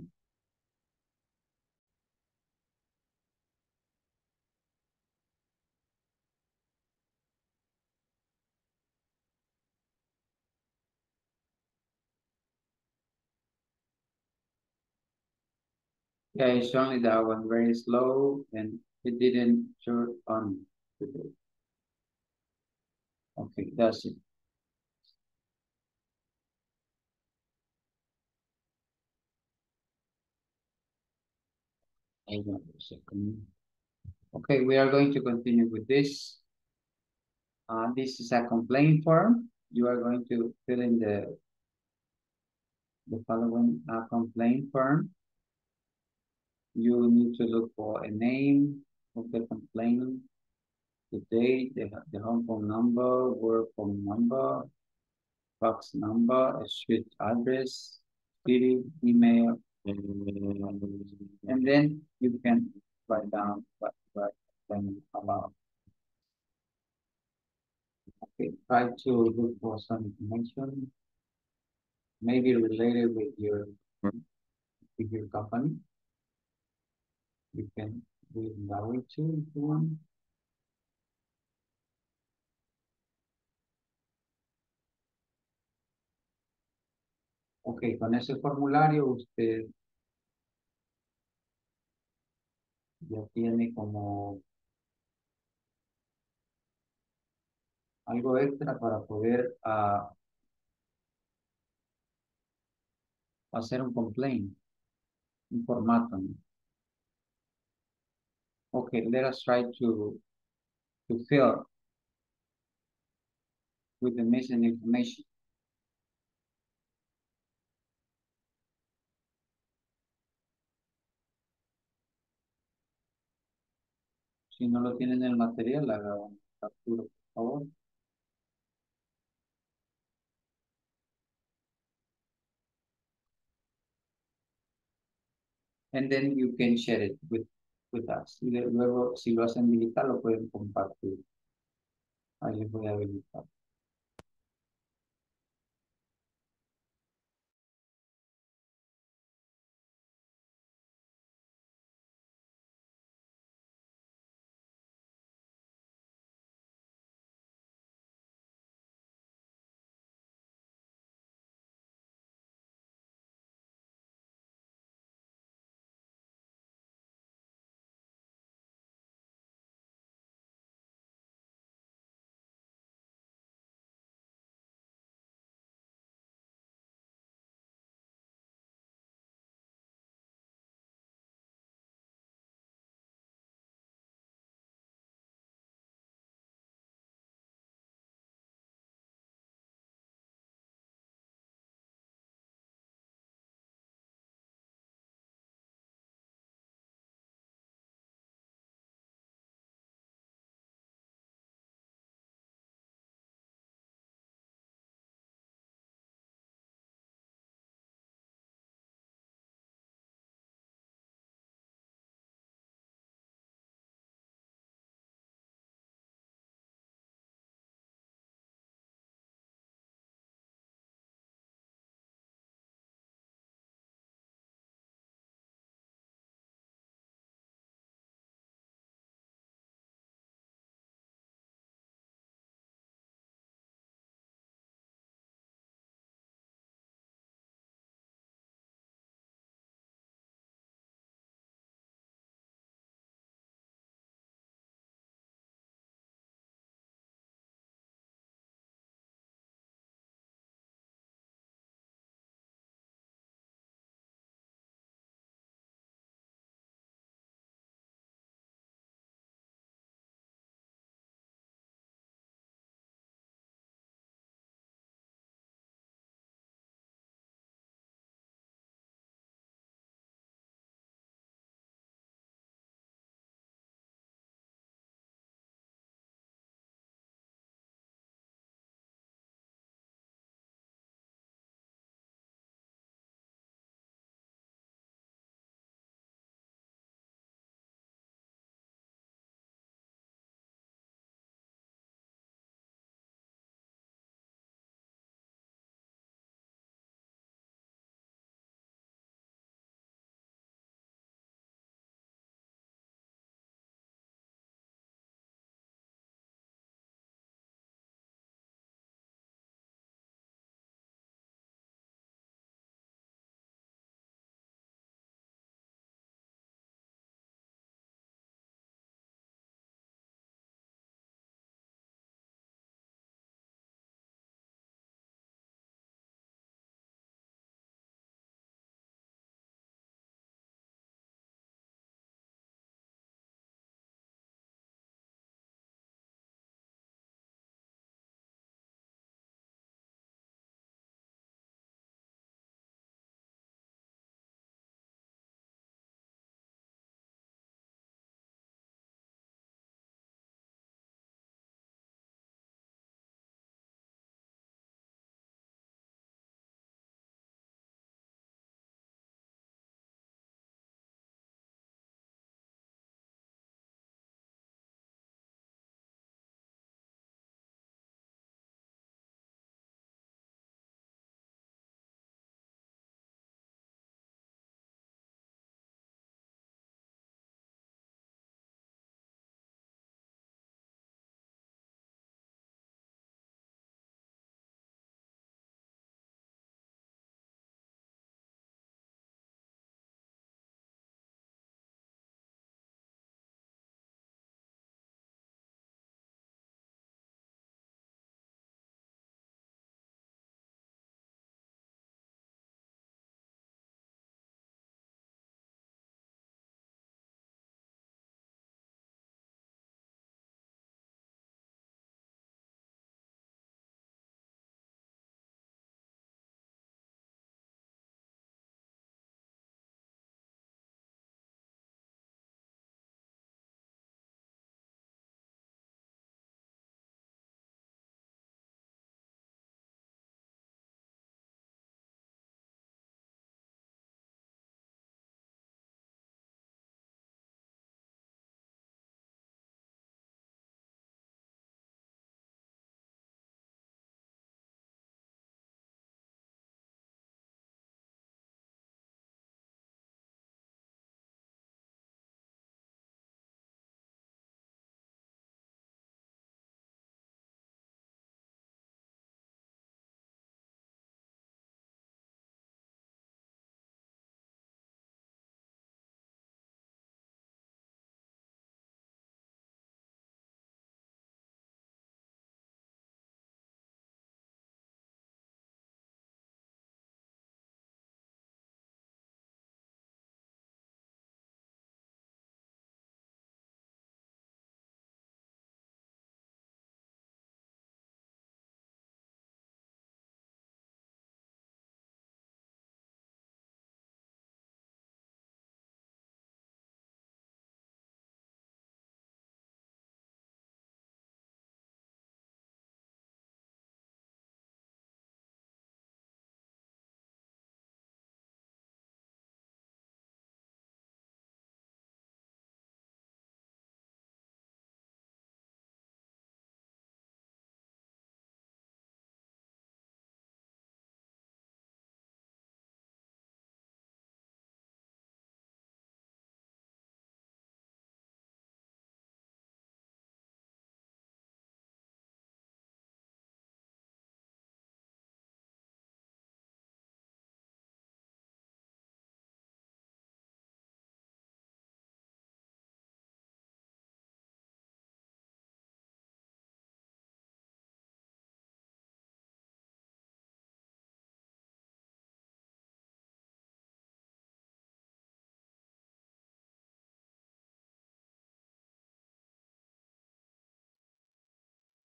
Yeah, it's only that one very slow and it didn't turn on today. Okay, that's it. Hang on a second. Okay, we are going to continue with this. This is a complaint form. You are going to fill in the following complaint form. You need to look for a name of the complainant, the date, the home phone number, work phone number, fax number, a street address, city, email, and then you can write down what them about. Okay, try to look for some information, maybe related with your company. You can do it that way too if you want. Ok, con ese formulario usted ya tiene como algo extra para poder hacer un complaint, un formato, ¿no? Okay, let us try to fill with the missing information. Si no lo tienen en el material, haga una captura, por favor. And then you can share it with us. Y luego, si lo hacen digital, lo pueden compartir. Ahí les voy a habilitar.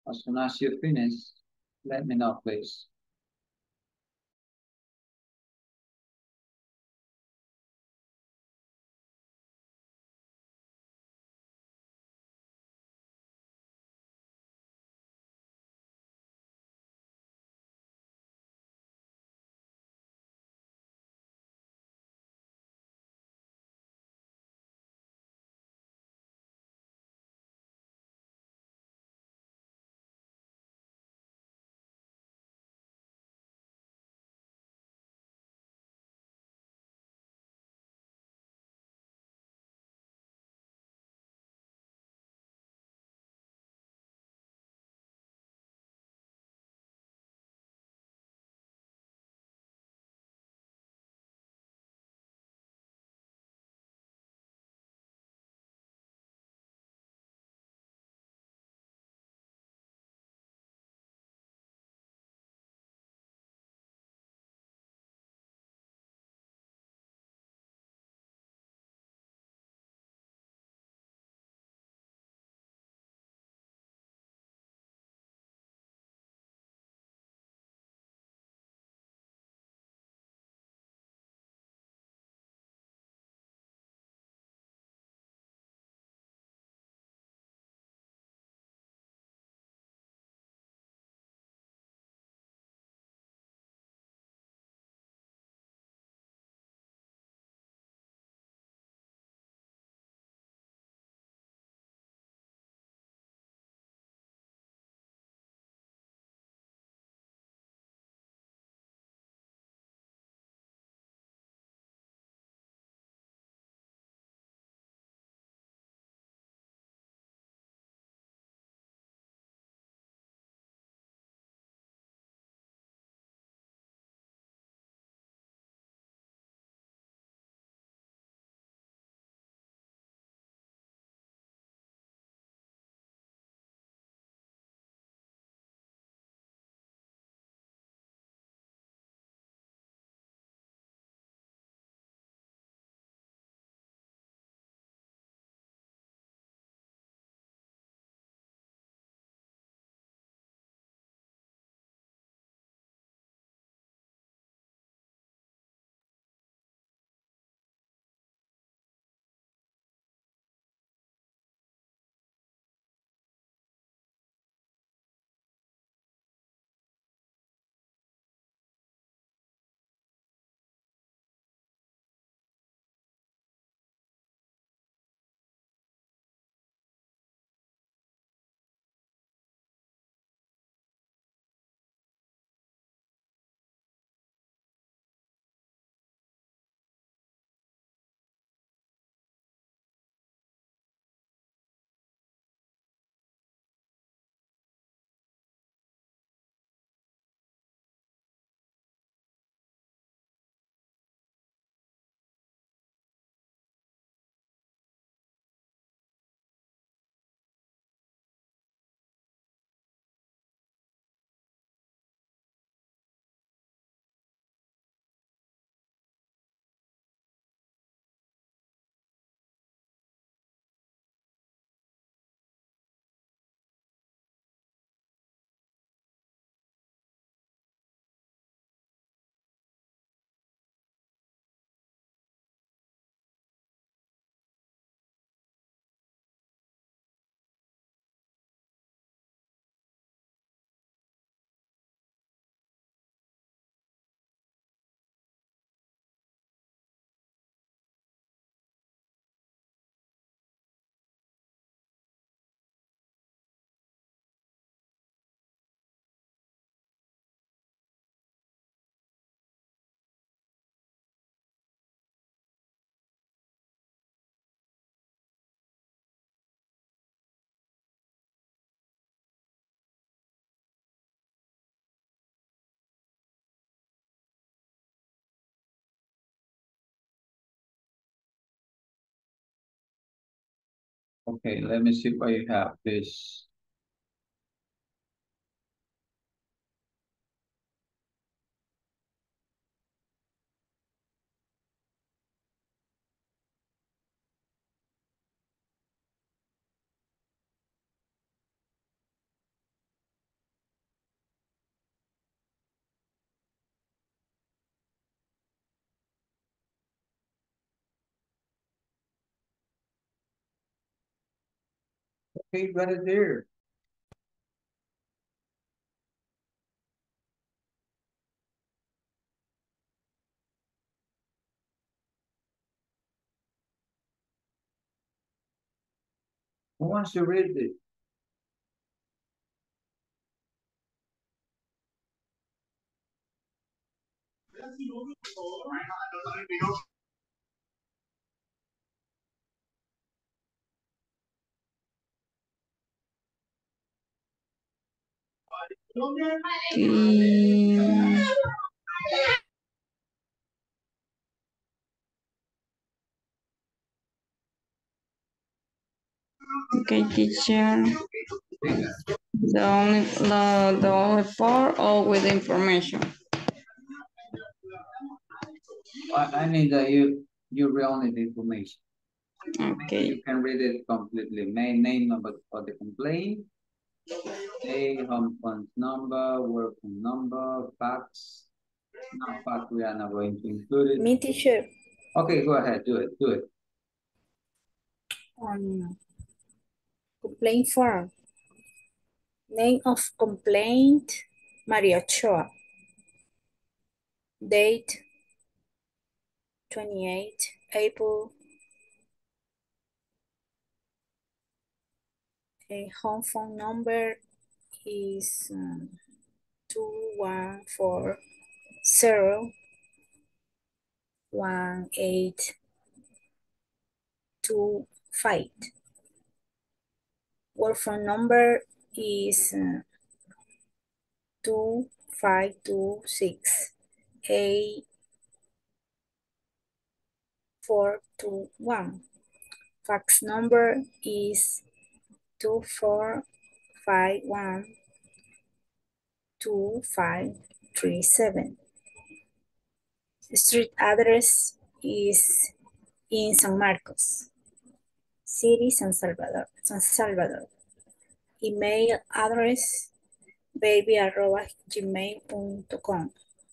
As soon as you finish, let me know, please. Okay, let me see what you have, please. Okay, got it there. Who wants to read it? Mm, okay, teacher. The only four, all with information. I need that you read only the information. Okay. You can read it completely. Main name of the complaint, home phone number, work phone number, fax. No, fax we are not going to include it. Me, teacher. Okay, go ahead, do it. Complaint form. Name of complaint, Maria Ochoa. Date, 28 April. A home phone number is 2140-1825. Work phone number is 2526-8421. Fax number is 2451-2537. Street address is in San Marcos. City, San Salvador. Email address, baby@gmail.com.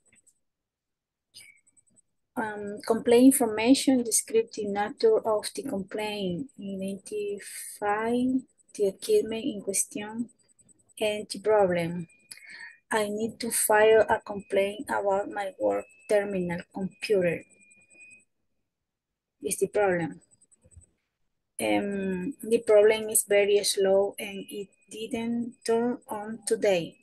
Complaint information, descriptive nature of the complaint, identify the equipment in question, and the problem. I need to file a complaint about my work terminal computer. Is the problem. The problem is very slow and it didn't turn on today.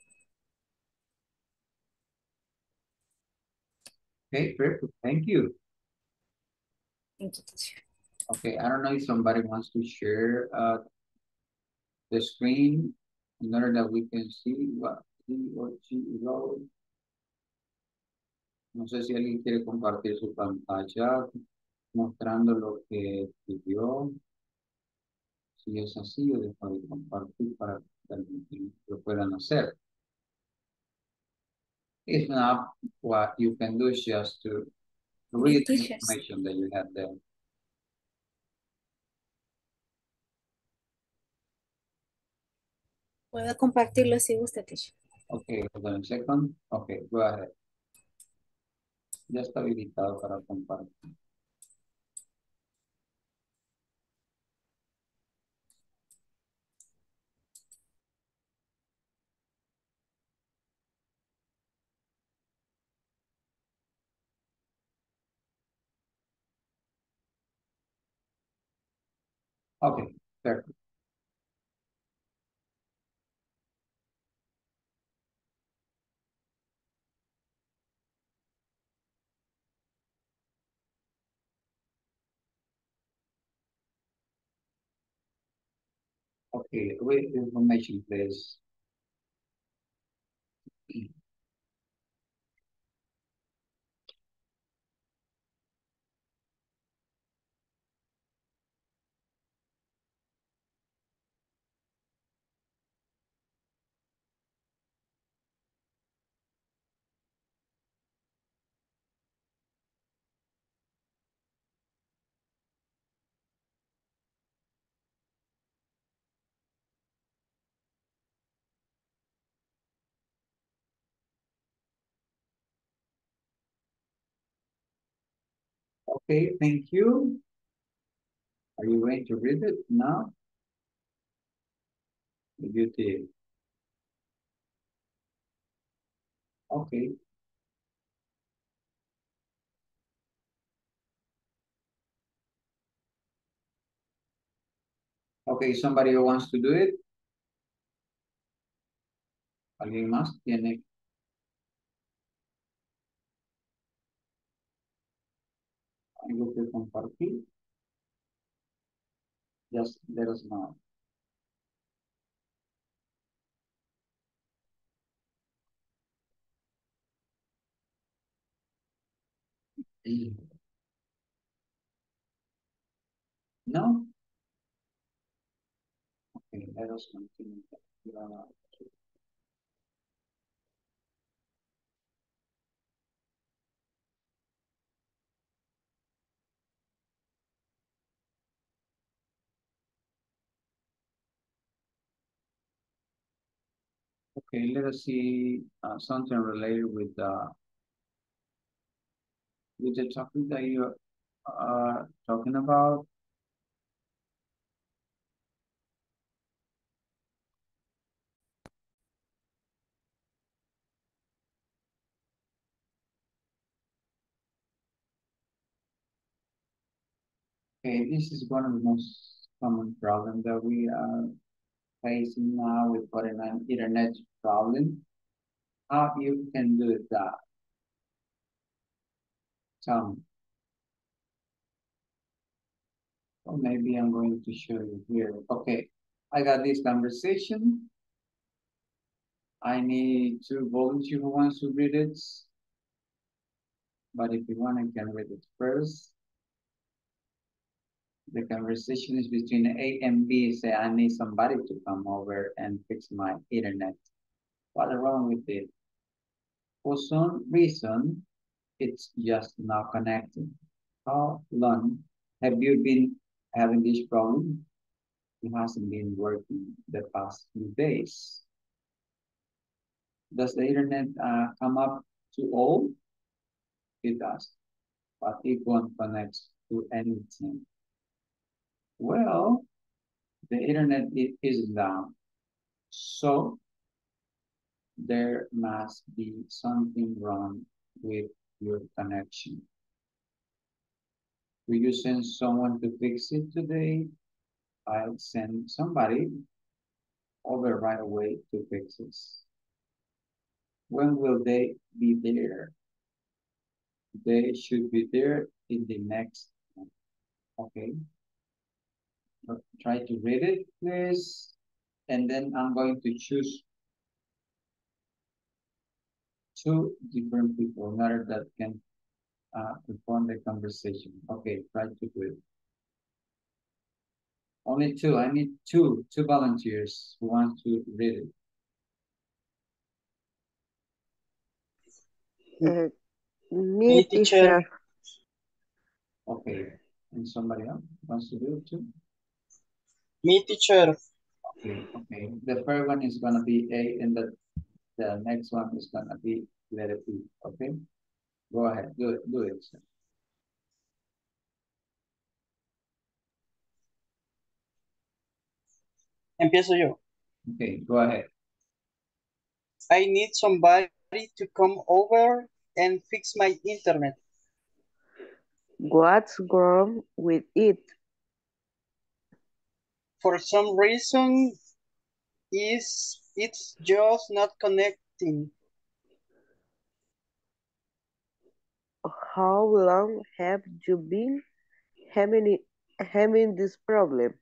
Okay, perfect, thank you. Thank you, teacher. Okay, I don't know if somebody wants to share the screen in order that we can see what he or she wrote. No sé si alguien quiere compartir su pantalla mostrando lo que escribió. Si es así, yo dejo de compartir para que lo puedan hacer. If not, what you can do is just to read the information that you have there. Puedo compartirlo si gusta, teacher. Okay, hold on a second. Okay, go ahead. Ya está habilitado para compartir. Okay, perfect. Okay, read the information, please. Okay, thank you. Are you going to read it now? if you did. Okay. Okay, somebody who wants to do it. ¿Alguien más tiene? ¿Algo que compartir? Just let us know. No? Okay, let us continue. Okay, let us see something related with the topic that you are talking about. Okay, this is one of the most common problems that we are facing now with an internet problem. How you can do that? Tell me. Or maybe I'm going to show you here. Okay, I got this conversation. I need two volunteers who wants to read it. But if you want, I can read it first. The conversation is between A and B. Say, I need somebody to come over and fix my internet. What's wrong with it? For some reason, it's just not connected. How long have you been having this problem? It hasn't been working the past few days. Does the internet come up to all? It does, but it won't connect to anything. Well, the internet is down, so there must be something wrong with your connection. Will you send someone to fix it today? I'll send somebody over right away to fix this. When will they be there? They should be there in the next month. Okay. Try to read it, please. And then I'm going to choose two different people in order that can perform the conversation. Okay, try to do it. Only two. I need two volunteers who want to read it. Me, teacher. Okay. And somebody else wants to do it too? Me, teacher. Okay, okay. The first one is gonna be A, and the next one is gonna be letter B. Okay. Go ahead. Do it. Sir. Empiezo yo. Okay, go ahead. I need somebody to come over and fix my internet. What's wrong with it? For some reason, it's just not connecting. How long have you been having this problem?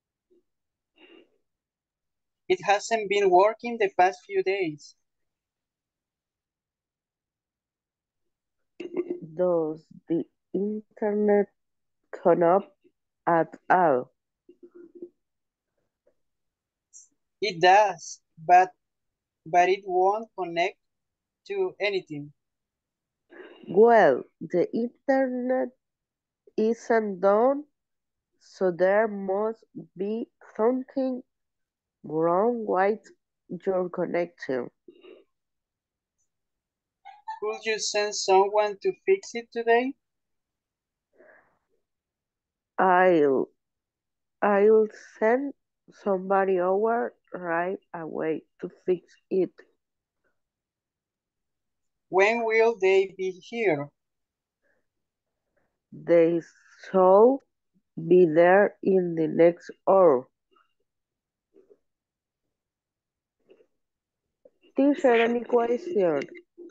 It hasn't been working the past few days. Does the internet connect at all? It does, but it won't connect to anything. Well, the internet isn't done, so there must be something wrong with your connection. Could you send someone to fix it today? I'll send Somebody over right away to fix it. When will they be here? They shall be there in the next hour. Teacher, any question?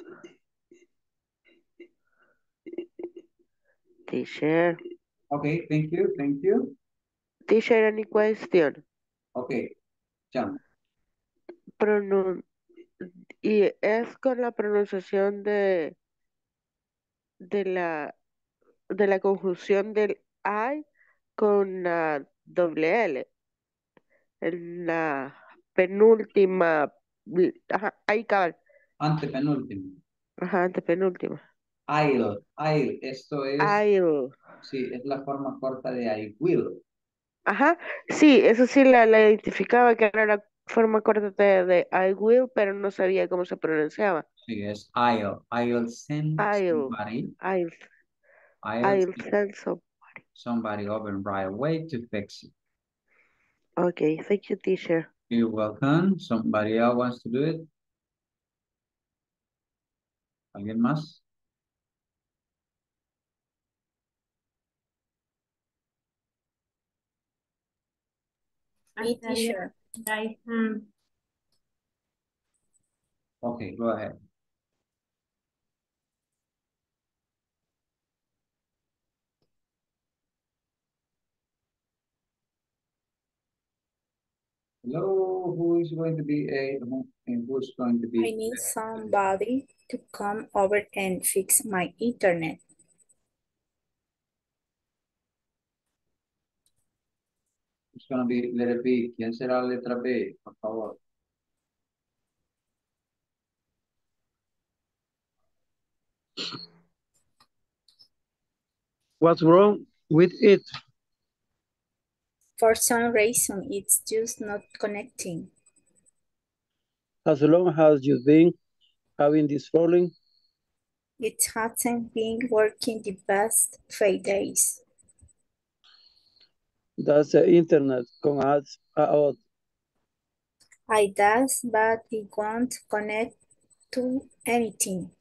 Teacher. Okay, thank you, thank you. Teacher, any question? Okay, jump. Y es con la pronunciación de la conjunción del I con la doble L. En la penúltima. Ajá, ahí cabal. Antepenúltimo. Ajá, antepenúltima. I'll. Esto es. I'll. Sí, es la forma corta de I will. Ajá, sí, eso sí la identificaba que era la forma corta de I will, pero no sabía cómo se pronunciaba. Sí, es I'll. I'll send somebody. I'll send somebody over right away to fix it. Okay, thank you, teacher. You're welcome. Somebody else wants to do it? ¿Alguien más? Me, teacher. Okay, go ahead. Hello, who is going to be and who's going to be? I need somebody to come over and fix my internet. It's going to be letter B. ¿Quién será la letra B? Por favor. What's wrong with it? For some reason, it's just not connecting. As long as you've been having this problem? It hasn't been working the past 5 days. That's the internet con ads out. I does, but it won't connect to anything.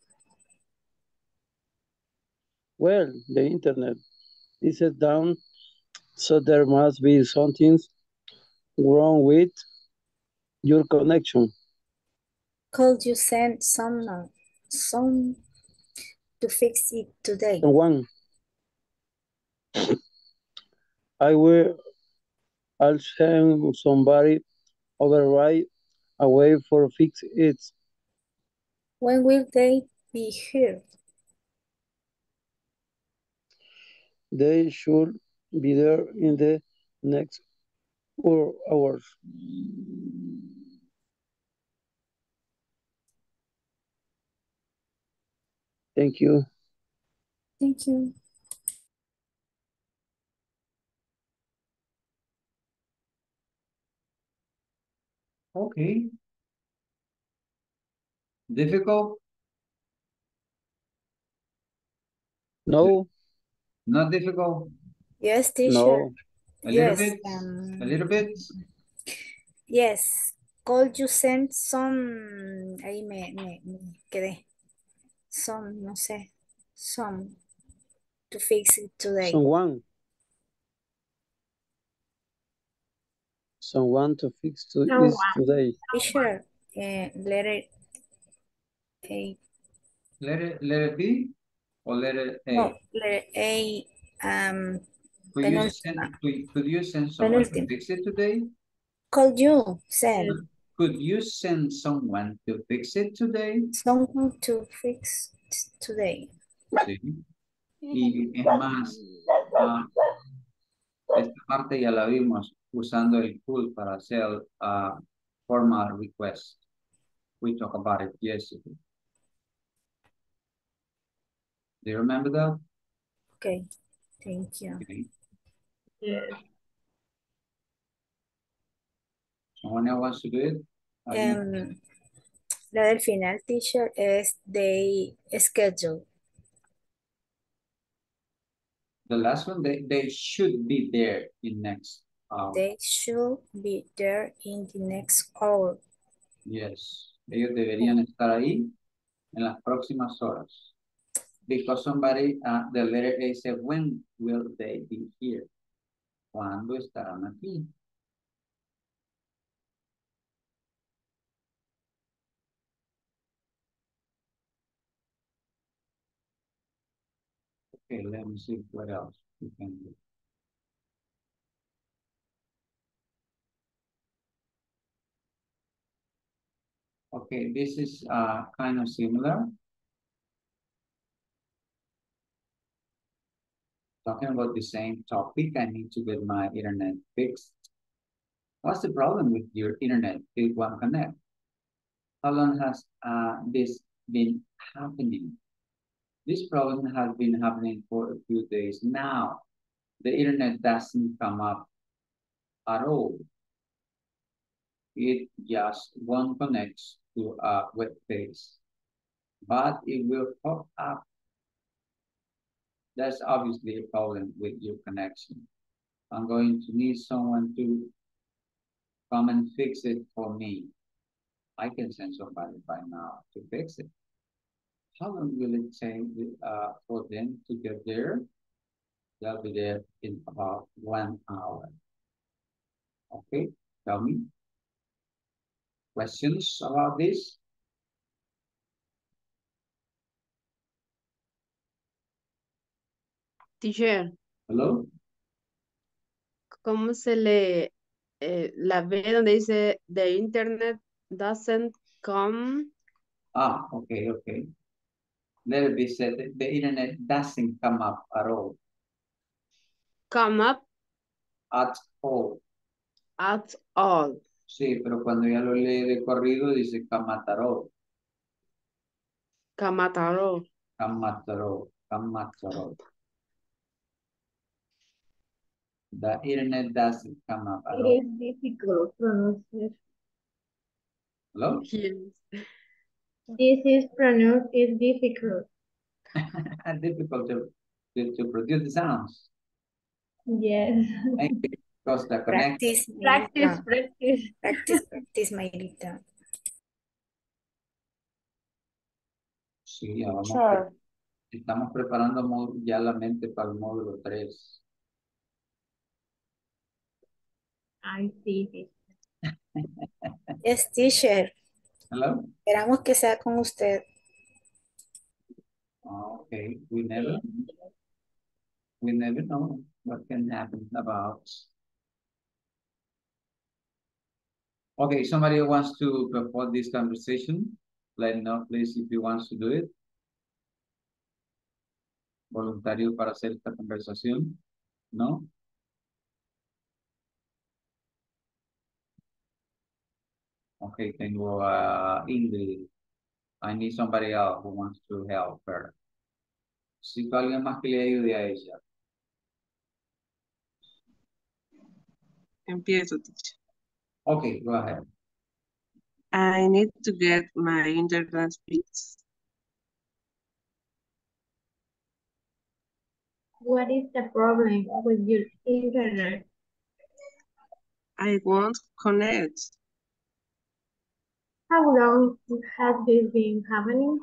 Well, the internet is down, so there must be something wrong with your connection. Could you send some to fix it today? One. I'll send somebody over right away for fix it. When will they be here? They should be there in the next 4 hours. Thank you. Thank you. Okay. Difficult? No. Not difficult? Yes, teacher. No. A little Yes. bit? A little bit? Yes. Could you send some? Ahí me quedé. Some, no sé. Some to fix it today. Someone to fix it today. Teacher, letter A. Letter B or letter A? No, letter A. Could you send someone to fix it today? Could you send? Could you send someone to fix it today? Someone to fix today. Sí. Y es más, esta parte ya la vimos usando el could para hacer formal request. We talked about it yesterday. Do you remember that? Okay, thank you. Okay. Yes. Someone else wants to do it? La del final, teacher, es they schedule. The last one, they should be there in next. They should be there in the next hour. Yes. Ellos deberían estar ahí en las próximas horas. Because somebody, the letter A said, when will they be here? ¿Cuándo estarán aquí? Okay, let me see what else we can do. Okay, this is kind of similar. Talking about the same topic, I need to get my internet fixed. What's the problem with your internet? It won't connect. How long has this been happening? This problem has been happening for a few days now. The internet doesn't come up at all. It just won't connect to a web page, but it will pop up. That's obviously a problem with your connection. I'm going to need someone to come and fix it for me. I can send somebody by now to fix it. How long will it take for them to get there? They'll be there in about 1 hour. Okay, tell me. Questions about this? Teacher, Hello? ¿cómo se le la B donde dice the internet doesn't come? Okay. Let it be said that the internet doesn't come up at all. Come up At all. at all. Sí, pero cuando ya lo lee de corrido dice Kamataro. Kamataro. The internet doesn't come up at It all. is difficult pronunciation. Hello? Yes. This is pronounced is difficult. Difficult to produce the sounds. Yes. Because the connection. Practice, Practice. Practice, Mayrita. Sí, ya vamos. Sure. Estamos preparando ya la mente para el módulo 3. I see. Yes, teacher. Hello? Esperamos que sea con usted. Okay, we never know what can happen about. Okay, somebody wants to report this conversation. Let me know, please, if you want to do it. Voluntario para hacer esta conversación, ¿no? Okay, tengo Ingrid. I need somebody else who wants to help her. Necesito a alguien más que le ayude a ella. Empiezo, teacher. Okay, go ahead. I need to get my internet fixed. What is the problem with your internet? I won't connect. How long has this been happening?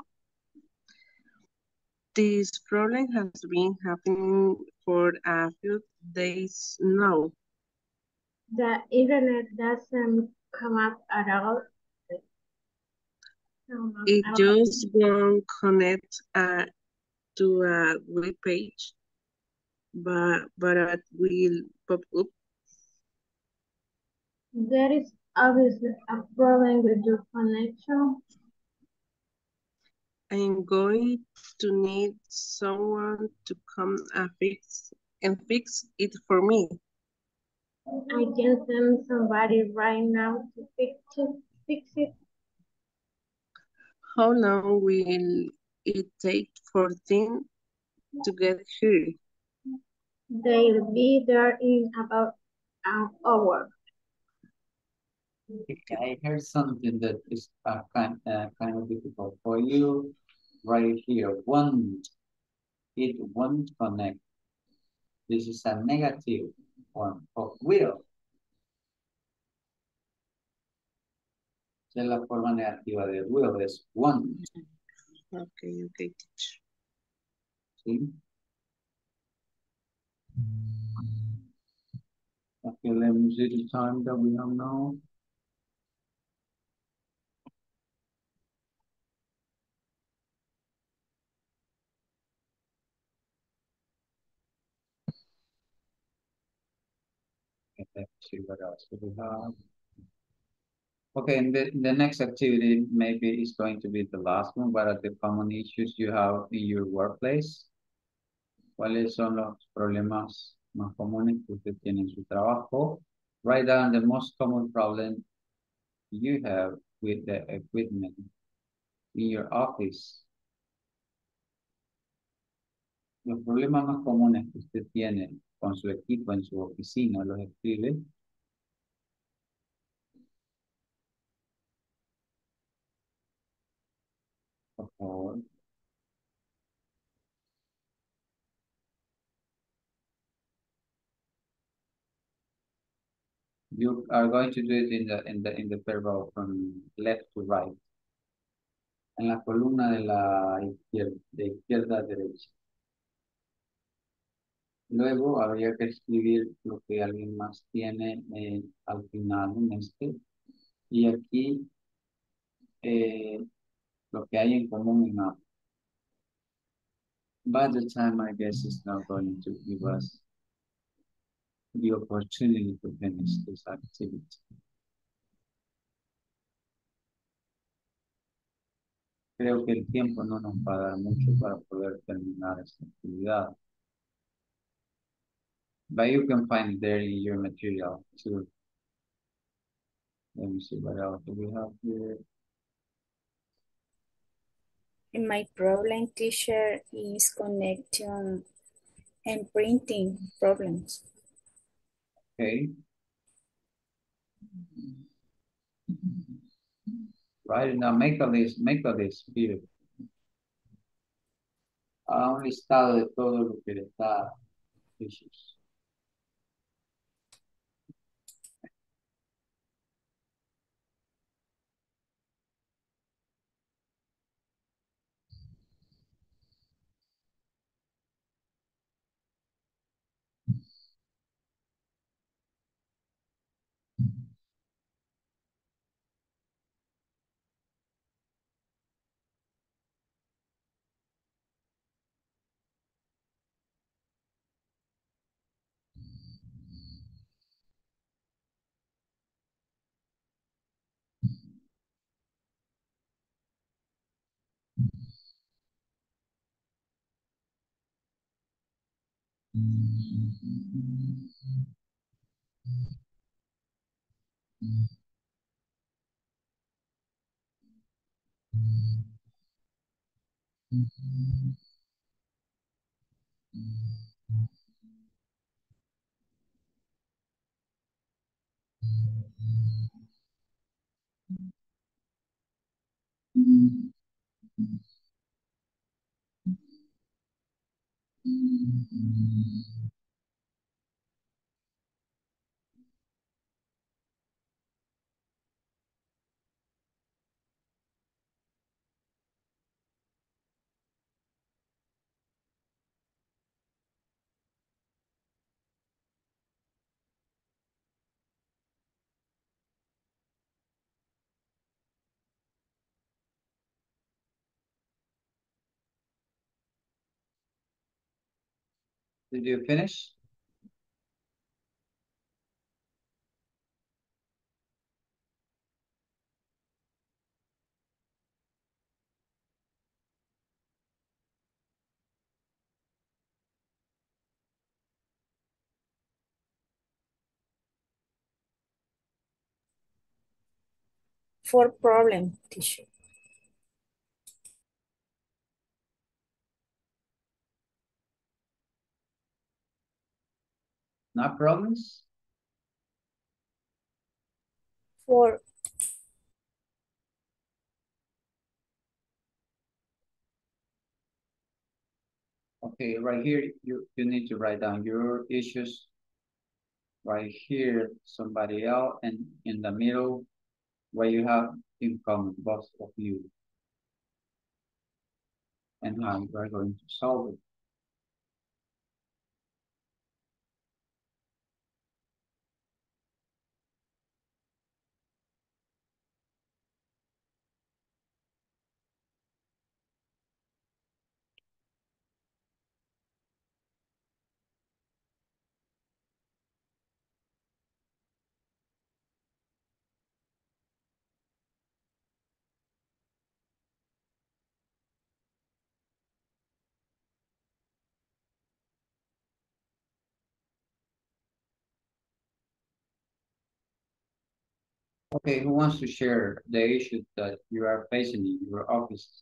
This problem has been happening for a few days now. The internet doesn't come up at all. It just won't connect to a web page, but it will pop up. There is obviously a problem with your connection. I'm going to need someone to come and fix it for me. I can send somebody right now to fix it. How long will it take for them to get here? They'll be there in about an hour. I heard something that is kind of difficult for you right here. It won't connect. This is a negative one of will. Esa es la forma negativa de will, es want. Okay, teacher. ¿Sí? Okay, let me see the time that we have now. Okay, let's see what else we have. Okay, and the next activity maybe is going to be the last one. What are the common issues you have in your workplace? ¿Cuáles son los problemas más comunes que usted tiene en su trabajo? Write down the most common problem you have with the equipment in your office. Los problemas más comunes que usted tiene con su equipo en su oficina, los escribe. Por favor. You are going to do it in the verbal from left to right. En la columna de la izquierda, de izquierda a derecha. Luego habría que escribir lo que alguien más tiene al final en este. Y aquí lo que hay en común en ambos. By the time, I guess, it's not going to give us the opportunity to finish this activity. Creo que el tiempo no nos va a dar mucho para poder terminar esta actividad. But you can find it there in your material too. Let me see what else do we have here. My problem, teacher, is connection and printing problems. Okay. Right, now make a list, here. Haga un listado de todo lo que le está issues. Did you finish? For problem, teacher. Not problems? For Okay, right here, you need to write down your issues. Right here, somebody else, and in the middle, where you have in common, both of you, and how you are going to solve it. Okay, who wants to share the issues that you are facing in your office?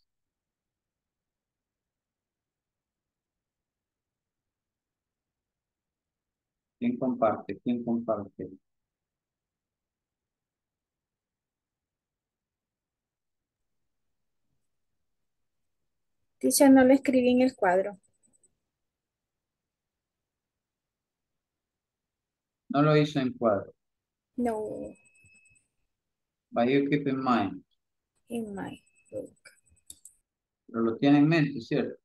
¿Quién comparte? ¿Quién comparte? Teacher, no lo escribí en el cuadro. No lo hizo en cuadro. No, But you keep in mind. in my book. Pero lo tiene en mente, ¿cierto?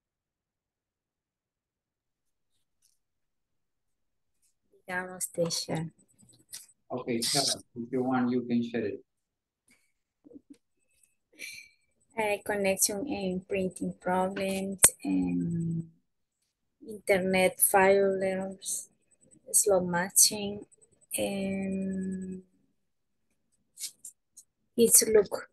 Digamos, teacher. Okay, Sarah, if you want, you can share it. Connection and printing problems and internet failures, slow matching, and its look.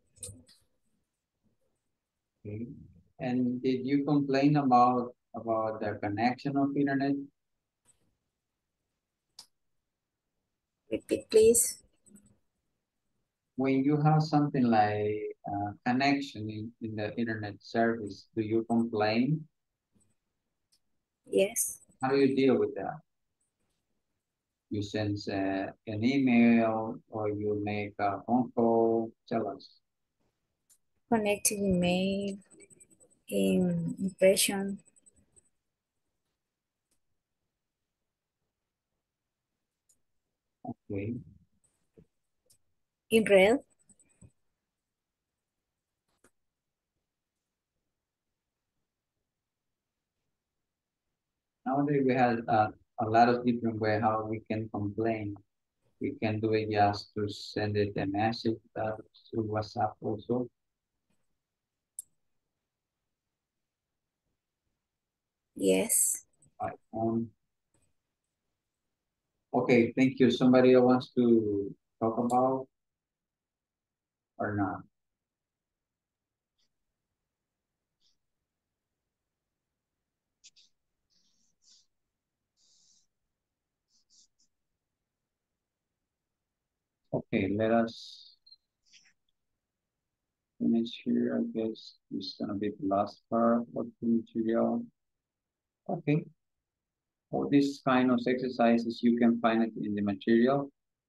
Okay. And did you complain about the connection of internet? Repeat, please. When you have something like connection in the internet service, do you complain? Yes. How do you deal with that? You send an email or you make a phone call? Tell us. Connected email, impression. Okay. In red. Nowadays we have a lot of different ways how we can complain. We can do it just to send it a message through WhatsApp also. Yes. By phone. Okay, thank you. Somebody else wants to talk about or not? Okay, let us finish here. I guess this is gonna be the last part of the material. Okay. All these kind of exercises you can find it in the material.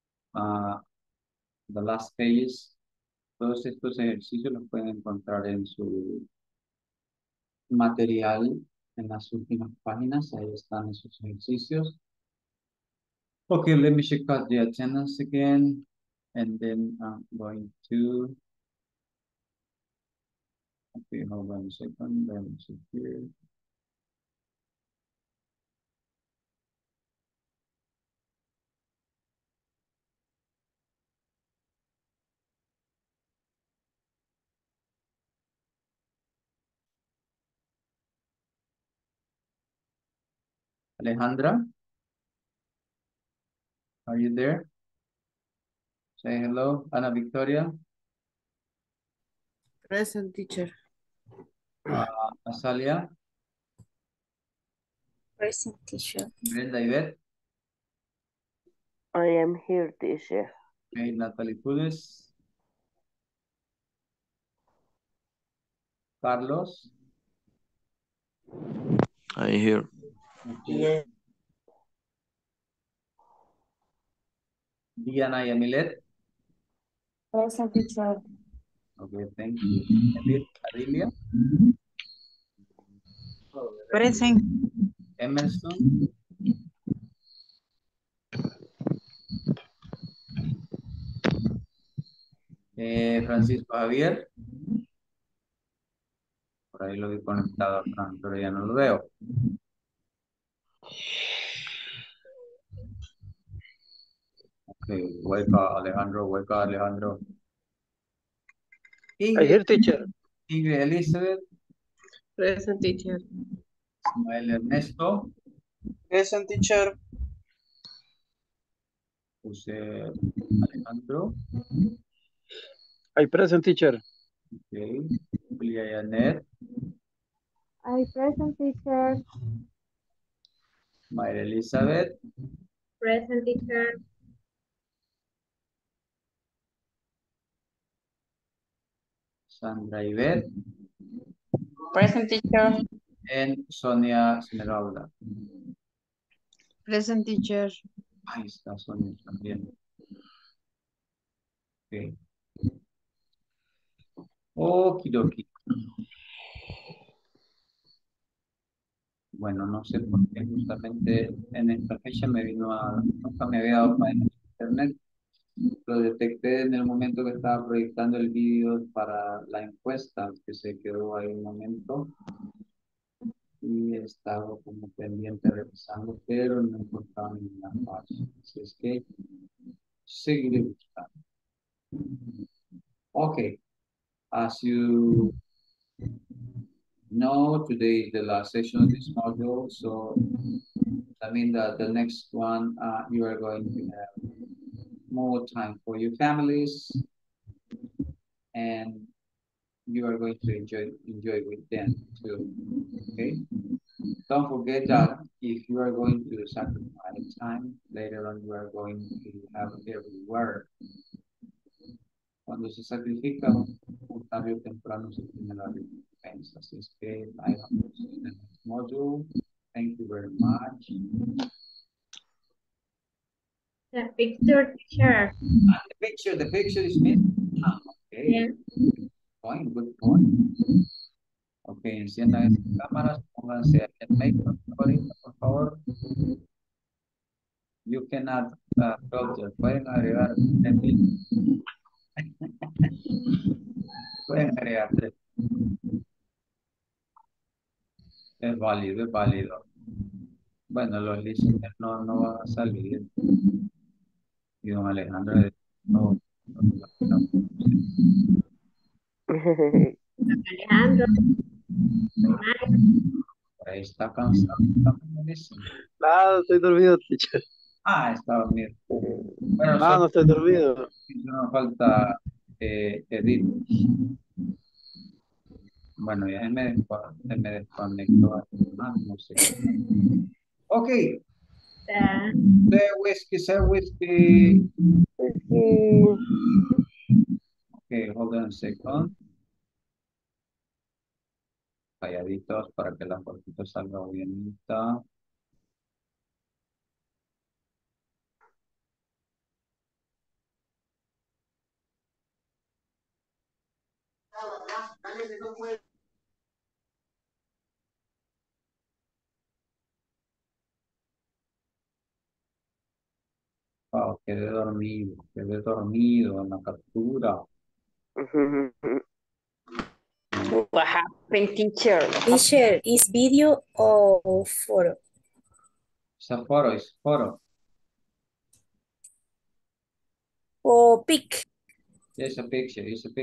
The last pages. Todos estos ejercicios los pueden encontrar en su material en las últimas páginas. Ahí están esos ejercicios. Okay, let me check out the attendance again. And then I'm going to, okay, hold on a second. Let me check here. Alejandra, are you there? Say hello. Ana Victoria. Present, teacher. Azalia. Present, teacher. Brenda Yvette. I am here, teacher. Okay, Natalie Pudes. Carlos. I hear. Okay. Diana Yamilet. Present, teacher. Okay, thank you. Adilia. Present. Emerson. Francisco Javier. Por ahí lo vi conectado, Fran, pero ya no lo veo. Ok, wake up, Alejandro, wake up, Alejandro. I Ingrid, hear, teacher. Ingrid Elizabeth. Present, teacher. Ismael Ernesto. Present, teacher. José Alejandro. I present, teacher. Ok. Julia Janet. I present, teacher. María Elizabeth. Present, teacher. Sandra Ivette. Present, teacher. And Sonia Esmeralda. Present, teacher. Ahí está Sonia también. Ok. Okidoki. Bueno, no sé por qué justamente en esta fecha me vino a... Nunca me había dado cuenta en internet. Lo detecté en el momento que estaba proyectando el vídeo para la encuesta, que se quedó ahí un momento. Y he estado como pendiente revisando, pero no encontraba ninguna página. Así es que seguiré buscando. Okay, as you know, today is the last session of this module, so that means that the next one you are going to have more time for your families, and you are going to enjoy with them too. Okay. Don't forget that if you are going to sacrifice time, later on you are going to have a reward. Cuando se sacrifica tarde o temprano se tiene la recompensa. Así es que I have to see the next module. Thank you very much. The picture, teacher. The picture is missing. Okay. Yeah. Good point. Ok, enciendan esas cámaras, pónganse en make-up ahorita, por favor. You cannot filter. Pueden agregar 3,000. Pueden agregar 3. Es válido, es válido. Bueno, los listeners no van a salir. Y don Alejandro no. Alejandro. Por ahí está cansado. Nada, estoy dormido, teacher. Está dormido. Bueno, No estoy dormido. No falta Edith. Bueno, ya él me desconectó. No sé. Ok. Say whiskey. Okay, hold on a second. Calladitos para que la fotito salga bienita. Wow, quedé dormido en la captura. What happened, teacher? Teacher, is video or photo? It's a photo. Or pic? It's a picture.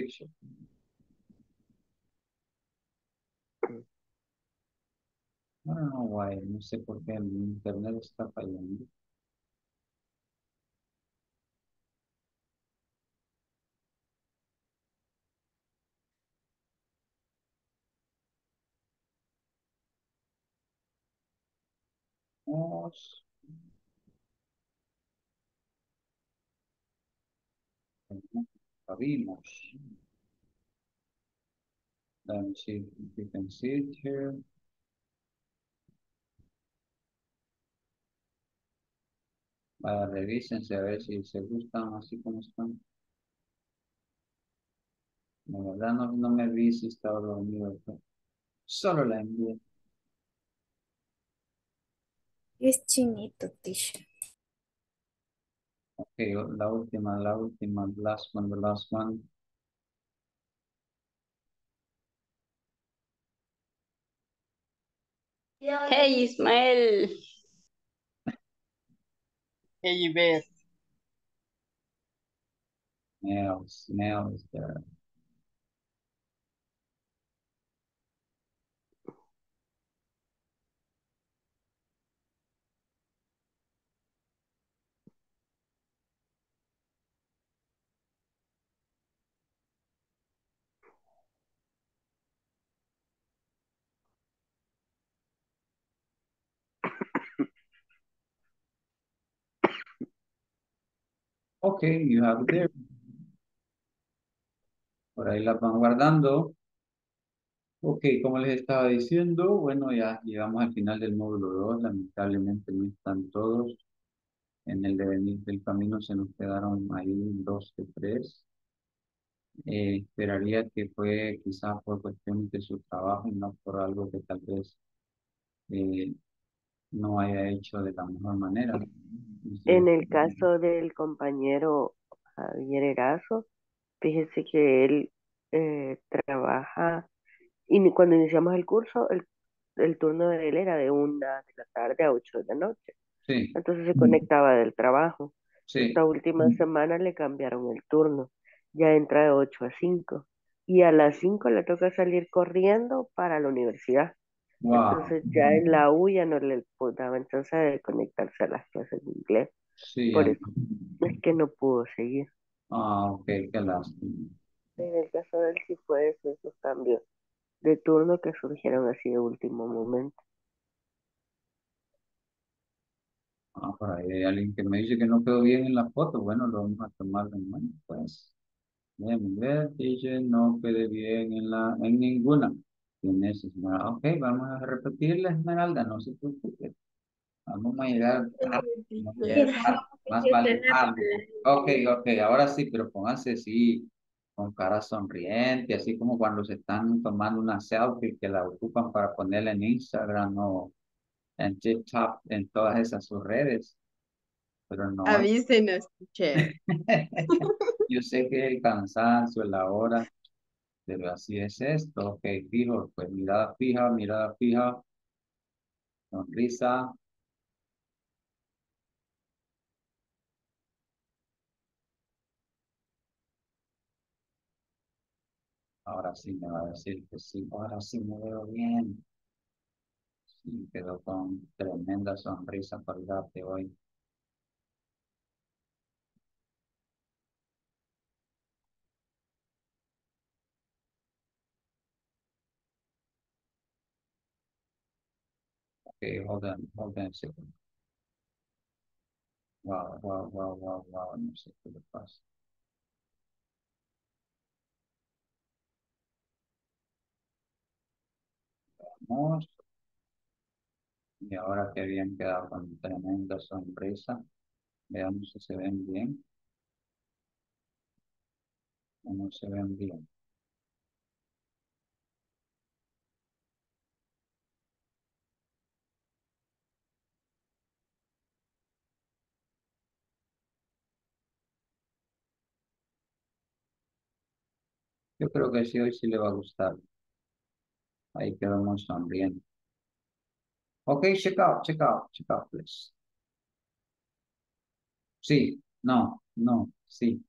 I don't know why, no sé por qué mi internet está fallando. Vimos. Let me see if you can see it here. Revísense a ver si se gustan así como están. La verdad no me vi si estaba dormido. Solo la envié. Es chinito, teacher. Ok, la última, the last one. Hey, Ismael. Hey, Beth. Snails there. Okay, you have it there. Por ahí la van guardando. Ok, como les estaba diciendo, bueno, ya llegamos al final del módulo 2. Lamentablemente no están todos. En el devenir del camino se nos quedaron ahí 2 de 3. Esperaría que fue quizás por cuestiones de su trabajo y no por algo que tal vez eh, no haya hecho de la mejor manera. En el caso del compañero Javier Erazo, fíjese que él trabaja, y cuando iniciamos el curso, el turno de él era de 1 de la tarde a 8 de la noche. Sí, Entonces se conectaba del trabajo. sí. Esta última semana le cambiaron el turno. Ya entra de 8 a 5. Y a las 5 le toca salir corriendo para la universidad. Wow. Entonces ya en la U ya no le daban chance de conectarse a las clases de inglés. Sí, Por eso es que no pudo seguir. ok, qué lástima. En el caso de él sí fue esos cambios de turno que surgieron así de último momento. Por ahí hay alguien que me dice que no quedó bien en la foto. Bueno, lo vamos a tomar de nuevo, pues. Déjame ver, dice, no quedé bien en ninguna. ¿Quién es Esmeralda? Ok, vamos a repetir la Esmeralda, no se preocupe. Vamos a llegar, vamos a llegar más vale tarde. Ok, ok, ahora sí, pero pónganse así, con cara sonriente, así como cuando se están tomando una selfie que la ocupan para ponerla en Instagram o en TikTok, en todas esas sus redes. Pero no, Avísenos, teacher. yo sé que el cansancio, la hora, pero así es esto. Ok, fijo, pues mirada fija, sonrisa. Ahora sí me va a decir que sí, ahora sí me veo bien. Sí, quedó con tremenda sonrisa por darte hoy. Ok, hold on a second. Wow, wow, wow, wow, wow, no sé qué le pasa. Vamos. Y ahora que habían quedado con tremenda sonrisa, veamos si se ven bien o no se ven bien. Yo creo que sí, hoy sí le va a gustar. Ahí quedamos sonriendo. Ok, check out, please. Sí, no, no, sí.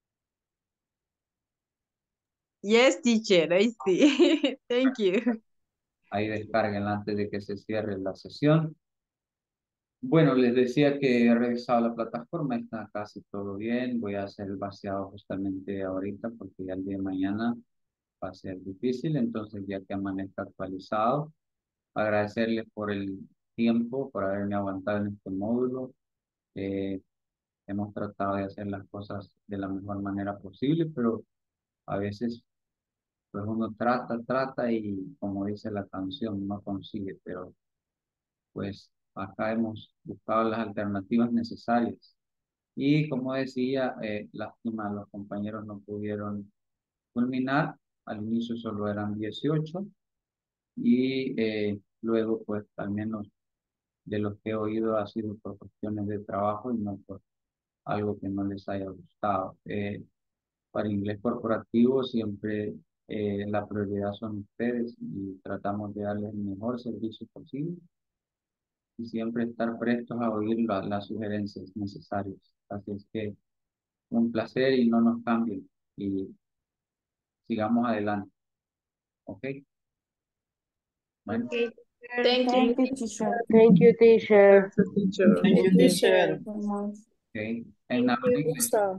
Yes, teacher, I see. Thank you. Ahí descarguen antes de que se cierre la sesión. Bueno, les decía que he revisado la plataforma, está casi todo bien. Voy a hacer el vaciado justamente ahorita porque ya el día de mañana va a ser difícil, entonces ya que amanezca actualizado, agradecerles por el tiempo, por haberme aguantado en este módulo. Eh, Hemos tratado de hacer las cosas de la mejor manera posible, pero a veces pues uno trata y como dice la canción, no consigue, pero pues acá hemos buscado las alternativas necesarias. Y como decía, lástima, los compañeros no pudieron culminar. Al inicio solo eran 18 y luego pues al menos de los que he oído ha sido por cuestiones de trabajo y no por algo que no les haya gustado. Para inglés corporativo siempre La prioridad son ustedes y tratamos de darles el mejor servicio posible y siempre estar prestos a oír las sugerencias necesarias. Así es que un placer y no nos cambien y sigamos adelante. ¿Ok? Bueno. Okay, teacher. Thank you. Thank you, teacher. Thank you, teacher. Gracias, teacher. Thank you, teacher. So much. Okay. Thank And now you. English. So,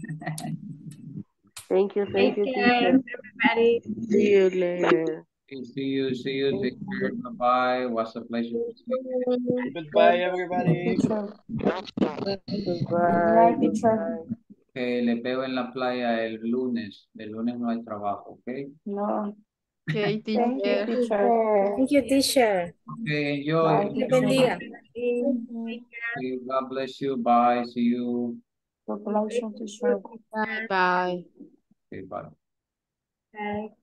Thank you, Take care, teacher. everybody. See you later. Okay, see you, take care, bye-bye, was a pleasure to see you. Goodbye, everybody. Teacher. Goodbye. Right, teacher. Goodbye. Okay, les veo en la playa el lunes no hay trabajo, ok? No. Okay, Thank you, teacher. teacher. thank you, teacher. Okay, enjoy. Bye, Dios teacher. bendiga. Okay, God bless you, bye, see you. God bless you, teacher. Bye bye. Okay, bye. Bye.